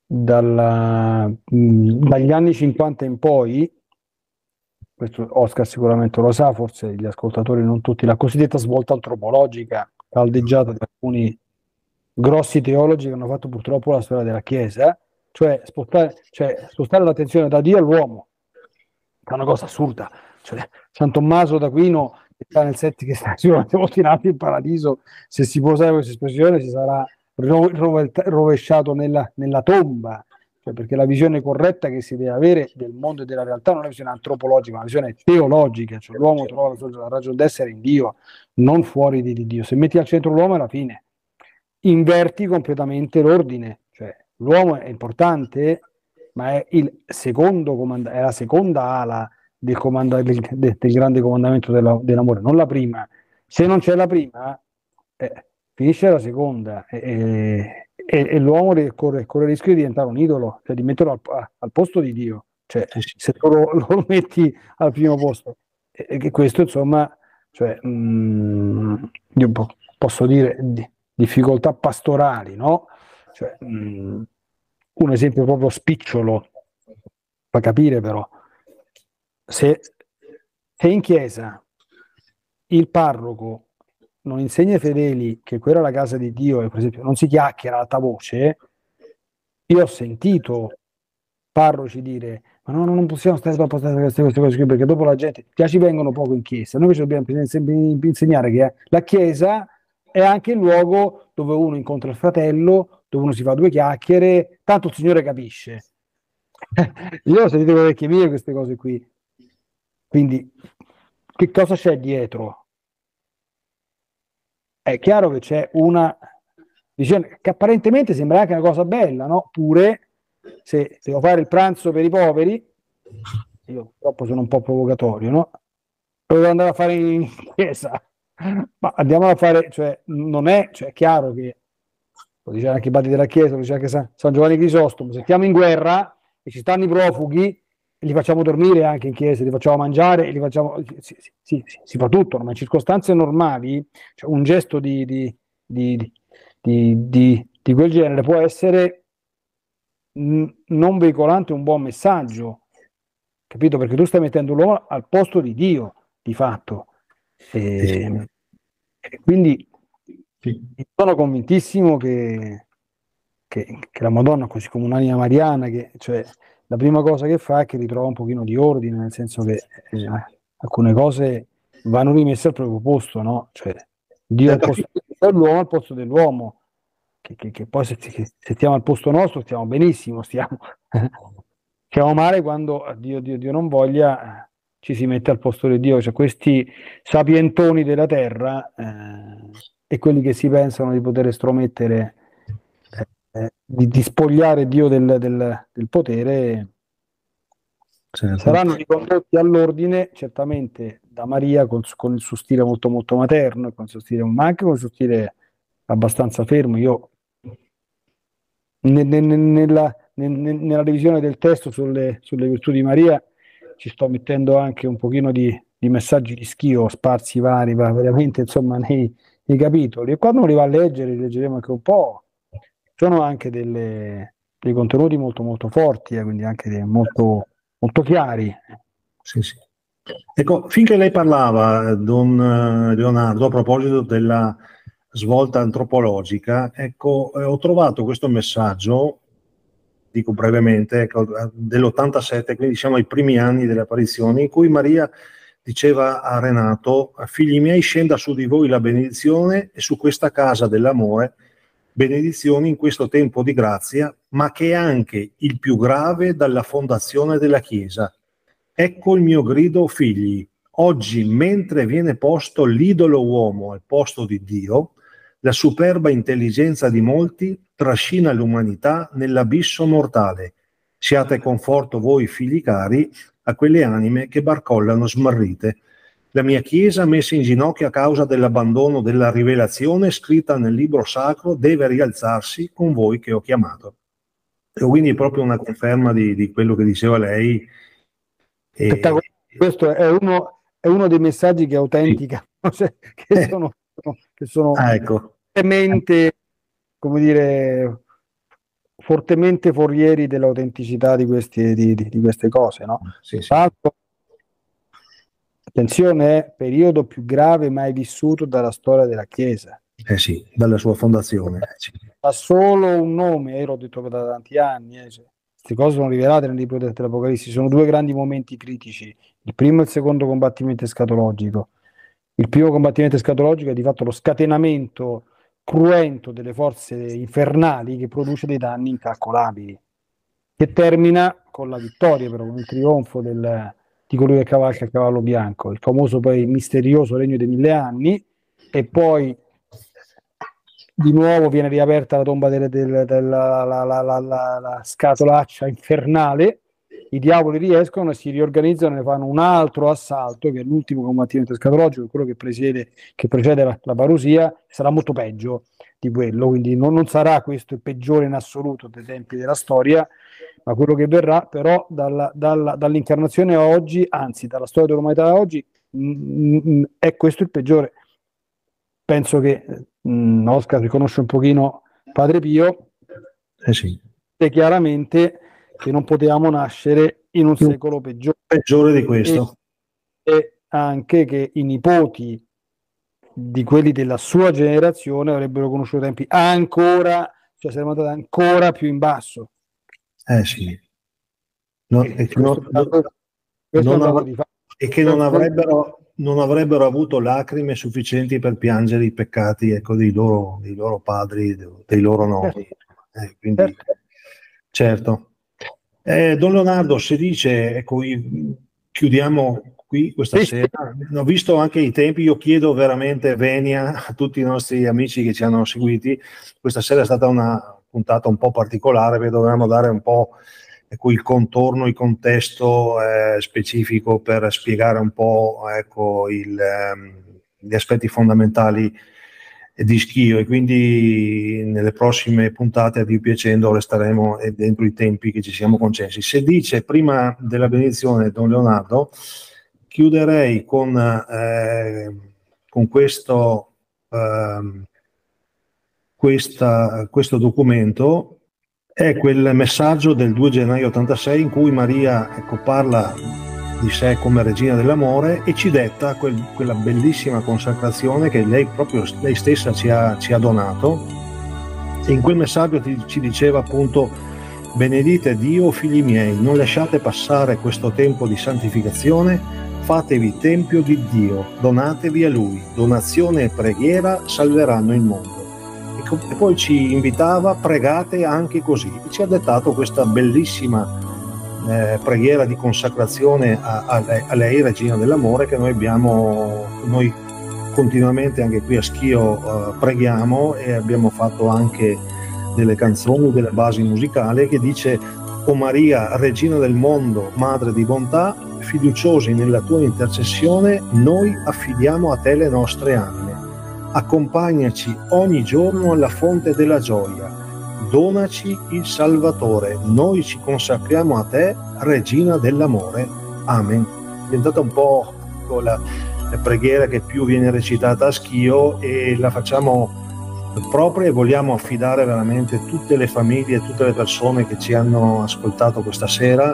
dalla, mh, dagli anni cinquanta in poi, questo Oscar sicuramente lo sa, forse gli ascoltatori non tutti, la cosiddetta svolta antropologica caldeggiata da alcuni grossi teologi che hanno fatto purtroppo la storia della Chiesa, cioè spostare, cioè spostare l'attenzione da Dio all'uomo, è una cosa assurda. Cioè, San Tommaso d'Aquino, che sta nel set che sta sicuramente molti nati in paradiso, se si può usare questa espressione, si sarà ro- rovelta- rovesciato nella, nella tomba, cioè, perché la visione corretta che si deve avere del mondo e della realtà non è una visione antropologica, ma una visione teologica, cioè l'uomo trova la sua la ragione d'essere in Dio, non fuori di, di Dio. Se metti al centro l'uomo è la fine, inverti completamente l'ordine, cioè l'uomo è importante, ma è il secondo comand- è la seconda ala del, comanda- del, del, del grande comandamento della, dell'amore, non la prima. Se non c'è la prima, eh, finisce la seconda e, e, e l'uomo corre, corre il rischio di diventare un idolo, cioè di metterlo al, al posto di Dio, cioè Sì, sì. se lo, lo metti al primo posto. E, e che questo, insomma, cioè, mh, io po- posso dire di, difficoltà pastorali, no? Cioè, mh, un esempio proprio spicciolo, fa capire però, se, se in chiesa il parroco non insegna ai fedeli che quella è la casa di Dio e per esempio non si chiacchiera ad alta voce, io ho sentito parroci dire ma no, no, non possiamo stare troppo a queste, queste cose qui perché dopo la gente già ci vengono poco in chiesa, noi invece dobbiamo sempre insegnare che la chiesa è anche il luogo dove uno incontra il fratello, dove uno si fa due chiacchiere, tanto il Signore capisce. Io ho sentito con le orecchie mie queste cose qui, quindi che cosa c'è dietro? È chiaro che c'è una visione che apparentemente sembra anche una cosa bella, no? Pure se devo fare il pranzo per i poveri, io purtroppo sono un po' provocatorio, no? Lo devo andare a fare in chiesa, ma andiamo a fare, cioè, non è, cioè, è chiaro che, lo diceva anche i padri della chiesa, lo diceva anche San, San Giovanni Crisostomo, se stiamo in guerra e ci stanno i profughi, li facciamo dormire anche in chiesa, li facciamo mangiare, li facciamo, sì, sì, sì, sì, si fa tutto, ma in circostanze normali, cioè, un gesto di, di, di, di, di, di quel genere può essere mh, non veicolante un buon messaggio, capito? Perché tu stai mettendo l'uomo al posto di Dio, di fatto. E, e quindi Sì. sono convintissimo che, che, che la Madonna, così come un'anima mariana, che cioè la prima cosa che fa è che ritrova un pochino di ordine, nel senso che eh, alcune cose vanno rimesse al proprio posto, no? Cioè Dio al posto dell'uomo, al posto dell'uomo, che, che, che poi se, se stiamo al posto nostro stiamo benissimo, stiamo, stiamo male quando Dio, Dio, Dio non voglia ci si mette al posto di Dio, cioè questi sapientoni della terra eh, e quelli che si pensano di poter estromettere eh, di, di spogliare Dio del, del, del potere, Certo. saranno ricondotti all'ordine certamente da Maria con, con il suo stile molto molto materno, con il suo stile, ma anche con il suo stile abbastanza fermo. Io ne, ne, nella, ne, nella revisione del testo sulle, sulle virtù di Maria ci sto mettendo anche un pochino di, di messaggi di schio sparsi vari, va, veramente insomma nei, nei capitoli, e quando li va a leggere, li leggeremo anche un po', sono anche delle, dei contenuti molto molto forti, eh, quindi anche dei, molto, molto chiari. Sì, sì. Ecco, finché lei parlava, don eh, Leonardo, a proposito della svolta antropologica, ecco, eh, ho trovato questo messaggio, dico brevemente, ecco, dell'ottantasette, quindi diciamo ai primi anni delle apparizioni, in cui Maria diceva a Renato: figli miei, scenda su di voi la benedizione e su questa casa dell'amore benedizioni in questo tempo di grazia, ma che è anche il più grave dalla fondazione della Chiesa. Ecco il mio grido, figli. Oggi, mentre viene posto l'idolo uomo al posto di Dio, la superba intelligenza di molti trascina l'umanità nell'abisso mortale. Siate conforto voi, figli cari, a quelle anime che barcollano smarrite. La mia Chiesa, messa in ginocchio a causa dell'abbandono della rivelazione scritta nel libro sacro, deve rialzarsi con voi che ho chiamato. E quindi è proprio una conferma di, di quello che diceva lei. E questo è uno, è uno dei messaggi che autentica, cioè, che sono, che sono ah, ecco. veramente, come dire, fortemente forieri dell'autenticità di, questi, di, di, di queste cose, no? Sì, sì. Tra l'altro, attenzione, è periodo più grave mai vissuto dalla storia della Chiesa. Eh sì, dalla sua fondazione. Eh sì. Ha solo un nome, io l'ho detto da tanti anni, eh, cioè, queste cose sono rivelate nel libro dell'Apocalisse. Sono due grandi momenti critici, il primo e il secondo combattimento escatologico. Il primo combattimento escatologico è di fatto lo scatenamento cruento delle forze infernali che produce dei danni incalcolabili, che termina con la vittoria, però, con il trionfo del, di colui che cavalca il cavallo bianco, il famoso poi misterioso regno dei mille anni, e poi di nuovo viene riaperta la tomba della, della, della la, la, la, la, la scatolaccia infernale, i diavoli riescono e si riorganizzano e fanno un altro assalto, che è l'ultimo combattimento escatologico, quello che presiede, che precede la, la parusia, sarà molto peggio di quello, quindi non, non sarà questo il peggiore in assoluto dei tempi della storia, ma quello che verrà però dalla, dalla, dall'incarnazione a oggi, anzi dalla storia dell'umanità a oggi, mh, mh, è questo il peggiore. Penso che mh, Oscar riconosce un pochino Padre Pio, Eh sì. e chiaramente che non potevamo nascere in un secolo peggiore, peggiore di questo, e, e anche che i nipoti di quelli della sua generazione avrebbero conosciuto tempi ancora, cioè saremmo andati ancora più in basso. eh sì, no, e che non, Questo è non un dato av- di fatto. e che non avrebbero, non avrebbero avuto lacrime sufficienti per piangere i peccati, ecco, dei loro, dei loro padri, dei loro nonni. Eh, quindi, certo. Eh, Don Leonardo, si dice, ecco, i- chiudiamo qui questa Sì, sera. Ho visto anche i tempi, io chiedo veramente venia a tutti i nostri amici che ci hanno seguiti. Questa sera è stata una puntata un po' particolare, perché dovevamo dare un po', ecco, il contorno, il contesto eh, specifico per spiegare un po', ecco, il, ehm, gli aspetti fondamentali di Schio, e quindi nelle prossime puntate, a Dio piacendo, resteremo dentro i tempi che ci siamo concessi. Se dice, prima della benedizione, Don Leonardo, chiuderei con, eh, con questo, eh, questa, questo documento. È quel messaggio del due gennaio ottantasei in cui Maria, ecco, parla di sé come regina dell'amore e ci detta quel, quella bellissima consacrazione che lei proprio lei stessa ci ha, ci ha donato. E in quel messaggio ti, ci diceva appunto: benedite Dio, figli miei, non lasciate passare questo tempo di santificazione, fatevi tempio di Dio, donatevi a Lui, donazione e preghiera salveranno il mondo. E poi ci invitava: pregate anche così. E ci ha dettato questa bellissima eh, preghiera di consacrazione a, a, a lei, regina dell'amore, che noi abbiamo, noi continuamente anche qui a Schio uh, preghiamo, e abbiamo fatto anche delle canzoni, delle basi musicali, che dice: o Maria, regina del mondo, madre di bontà, fiduciosi nella tua intercessione, noi affidiamo a te le nostre anime. Accompagnaci ogni giorno alla fonte della gioia, donaci il Salvatore, noi ci consacriamo a te, regina dell'amore. Amen. È diventata un po' la, la preghiera che più viene recitata a Schio, e la facciamo propria, e vogliamo affidare veramente tutte le famiglie e tutte le persone che ci hanno ascoltato questa sera,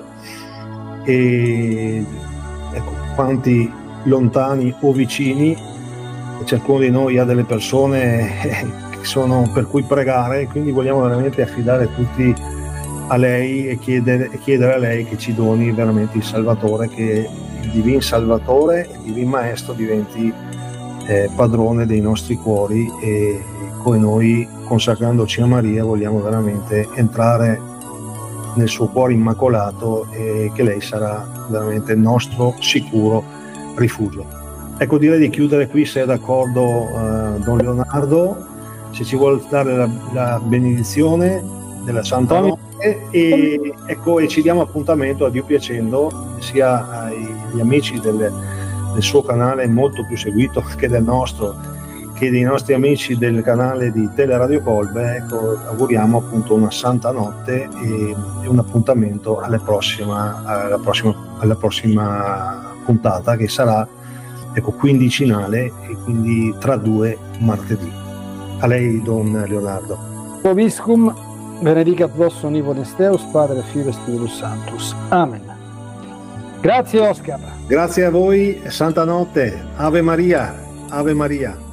e ecco, quanti lontani o vicini. Ciascuno di noi ha delle persone che sono per cui pregare, quindi vogliamo veramente affidare tutti a lei e chiedere, e chiedere a lei che ci doni veramente il Salvatore, che il Divin Salvatore, il Divin Maestro diventi eh, padrone dei nostri cuori, e come noi, consacrandoci a Maria, vogliamo veramente entrare nel suo cuore immacolato, e che lei sarà veramente il nostro sicuro rifugio. Ecco, direi di chiudere qui, se è d'accordo uh, Don Leonardo, se ci vuole dare la, la benedizione della Santa Notte, e, ecco, e ci diamo appuntamento, a Dio piacendo, sia agli amici del, del suo canale, molto più seguito che del nostro, che dei nostri amici del canale di Teleradio Colbe. Ecco, auguriamo appunto una Santa Notte e, e un appuntamento alla prossima, alla prossima, alla prossima puntata, che sarà, ecco, quindicinale, e quindi tra due martedì. A lei, Don Leonardo. Viscum, benedicat vos omnipotens Deus, Padre, Figlio e Spiritus Sanctus. Amen. Grazie Oscar. Grazie a voi, santa notte, Ave Maria, Ave Maria.